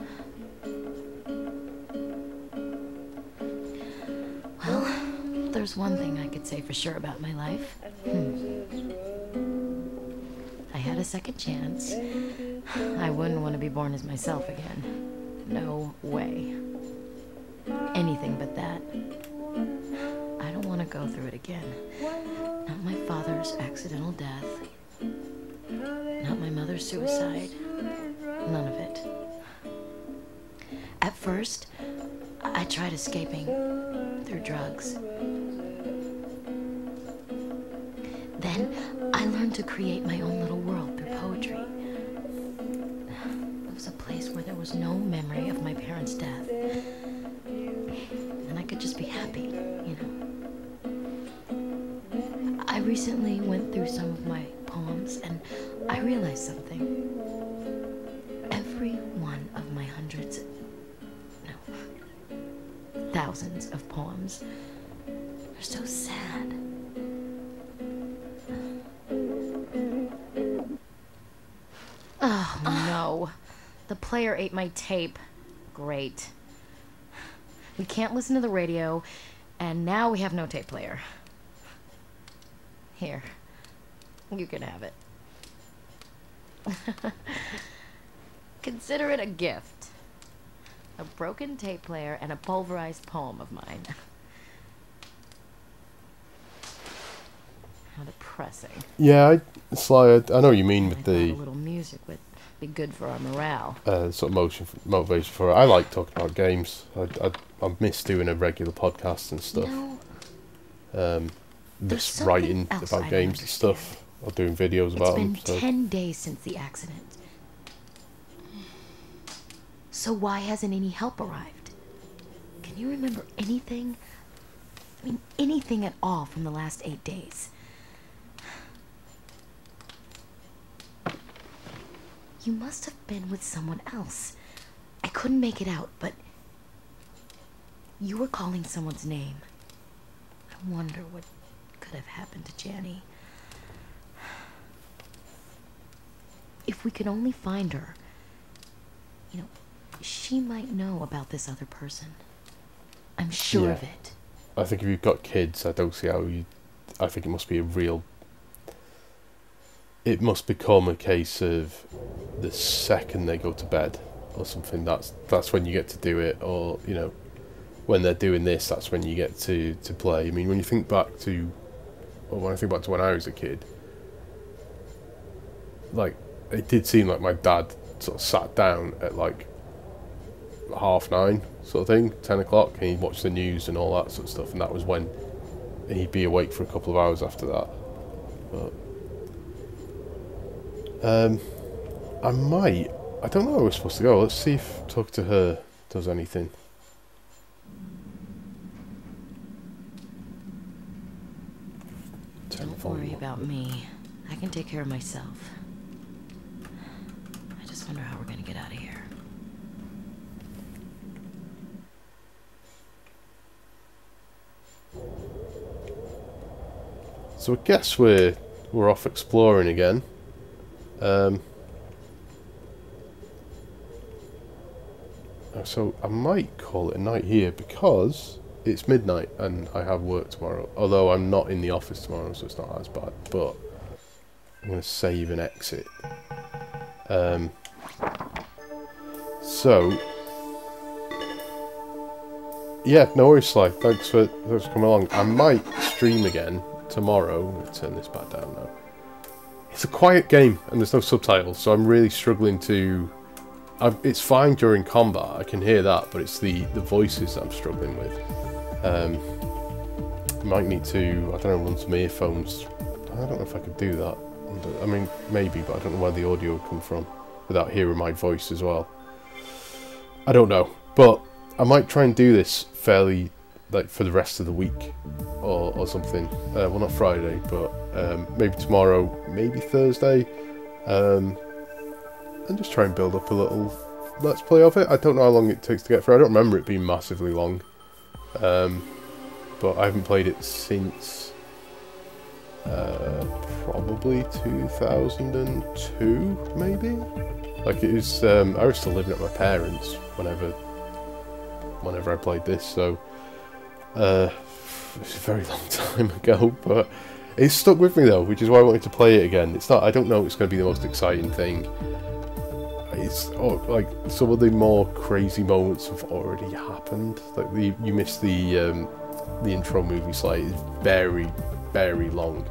Well, there's one thing I could say for sure about my life. I had a second chance. I wouldn't want to be born as myself again. No way. Anything but that. I don't want to go through it again. Not my father's accidental death. Not my mother's suicide. None of it. At first, I tried escaping through drugs. Then I learned to create my own little world through poetry. It was a place where there was no memory of my parents' death. And I could just be happy, you know. I recently went through some of my poems and I realized something. Every one of my thousands of poems are so sad. Oh, no. The player ate my tape. Great. We can't listen to the radio, and now we have no tape player. Here. You can have it. Consider it a gift. A broken tape player and a pulverized poem of mine. How depressing. Yeah, it's like, I know what you mean with I the thought a little music would Be good for our morale. Sort of motivation for it. I like talking about games. I miss doing a regular podcast and stuff. Miss writing about games and stuff, or doing videos about them. It's been 10 days since the accident. So why hasn't any help arrived? Can you remember anything? I mean, anything at all from the last 8 days? You must have been with someone else. I couldn't make it out, but you were calling someone's name. I wonder what could have happened to Janny. If we could only find her, you know, she might know about this other person. I'm sure of it. I think if you've got kids, I don't see how you... I think it must be a real... It must become a case of the second they go to bed or something, that's when you get to do it, or, you know, when they're doing this, that's when you get to play. I mean, when you think back to... Or when I think back to when I was a kid, like, it did seem like my dad sort of sat down at, like, 9:30 sort of thing, 10 o'clock, and he'd watch the news and all that sort of stuff, and that was when he'd be awake for a couple of hours after that. But I don't know where we're supposed to go. Let's see if talk to her does anything. Don't worry about me. I can take care of myself. I just wonder how we're gonna get out of here. So I guess we're off exploring again. So I might call it a night here because it's midnight and I have work tomorrow. Although I'm not in the office tomorrow, so it's not as bad. But I'm going to save and exit. So yeah, no worries, Sly. Thanks for coming along. I might stream again tomorrow. I'm going to turn this back down now. It's a quiet game and there's no subtitles, so I'm really struggling to... it's fine during combat, I can hear that, but it's the voices that I'm struggling with. I might need to, I don't know, run some earphones. I don't know if I could do that. I mean, maybe, but I don't know where the audio would come from without hearing my voice as well. I don't know, but I might try and do this fairly, like, for the rest of the week or something. Well, not Friday, but maybe tomorrow, maybe Thursday. And just try and build up a little let's play of it. I don't know how long it takes to get through. I don't remember it being massively long. But I haven't played it since probably 2002, maybe? Like, it was, I was still living at my parents whenever I played this, so it's a very long time ago, but it's stuck with me though, which is why I wanted to play it again. It's not, I don't know if it's going to be the most exciting thing. It's like some of the more crazy moments have already happened. Like you missed the intro movie slide. It's very, very long,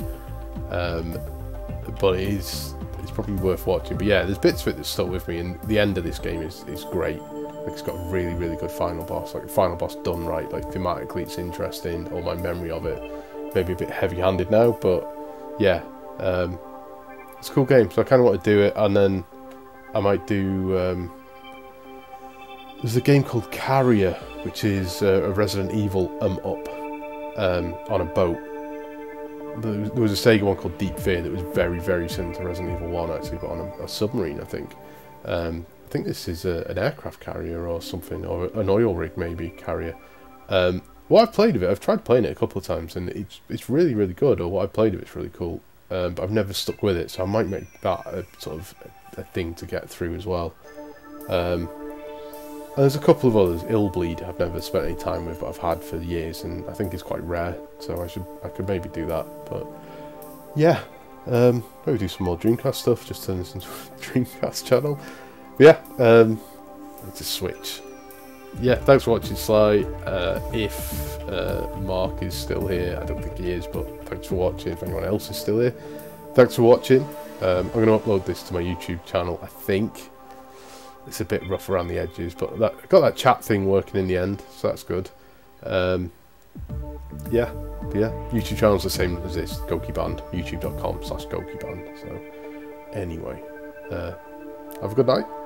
but it's probably worth watching. But yeah, there's bits of it that stuck with me, and the end of this game is great. Like, it's got a really, really good final boss. Like, the final boss done right. Like, thematically, it's interesting. All my memory of it, maybe a bit heavy-handed now, but yeah, it's a cool game. So I kind of want to do it, and then I might do. There's a game called Carrier, which is a Resident Evil up on a boat. There was a Sega one called Deep Fear that was very, very similar to Resident Evil 1, actually, but on a submarine, I think. I think this is an aircraft carrier or something, or an oil rig maybe carrier. What I've played of it, I've tried playing it a couple of times, and it's really, really good. Or what I've played of it's really cool, but I've never stuck with it, so I might make that a sort of a thing to get through as well. And there's a couple of others. Illbleed I've never spent any time with, but I've had for years, and I think it's quite rare, so I could maybe do that. But yeah, maybe do some more Dreamcast stuff, just turn this into a Dreamcast channel. But yeah, I need to switch. Yeah, thanks for watching, Sly. If Mark is still here, I don't think he is, but thanks for watching. If anyone else is still here, thanks for watching. I'm going to upload this to my YouTube channel, I think. It's a bit rough around the edges, but got that chat thing working in the end, so that's good. Yeah, YouTube channel's the same as this, Goki Band, youtube.com/GokiBand. So anyway, have a good night.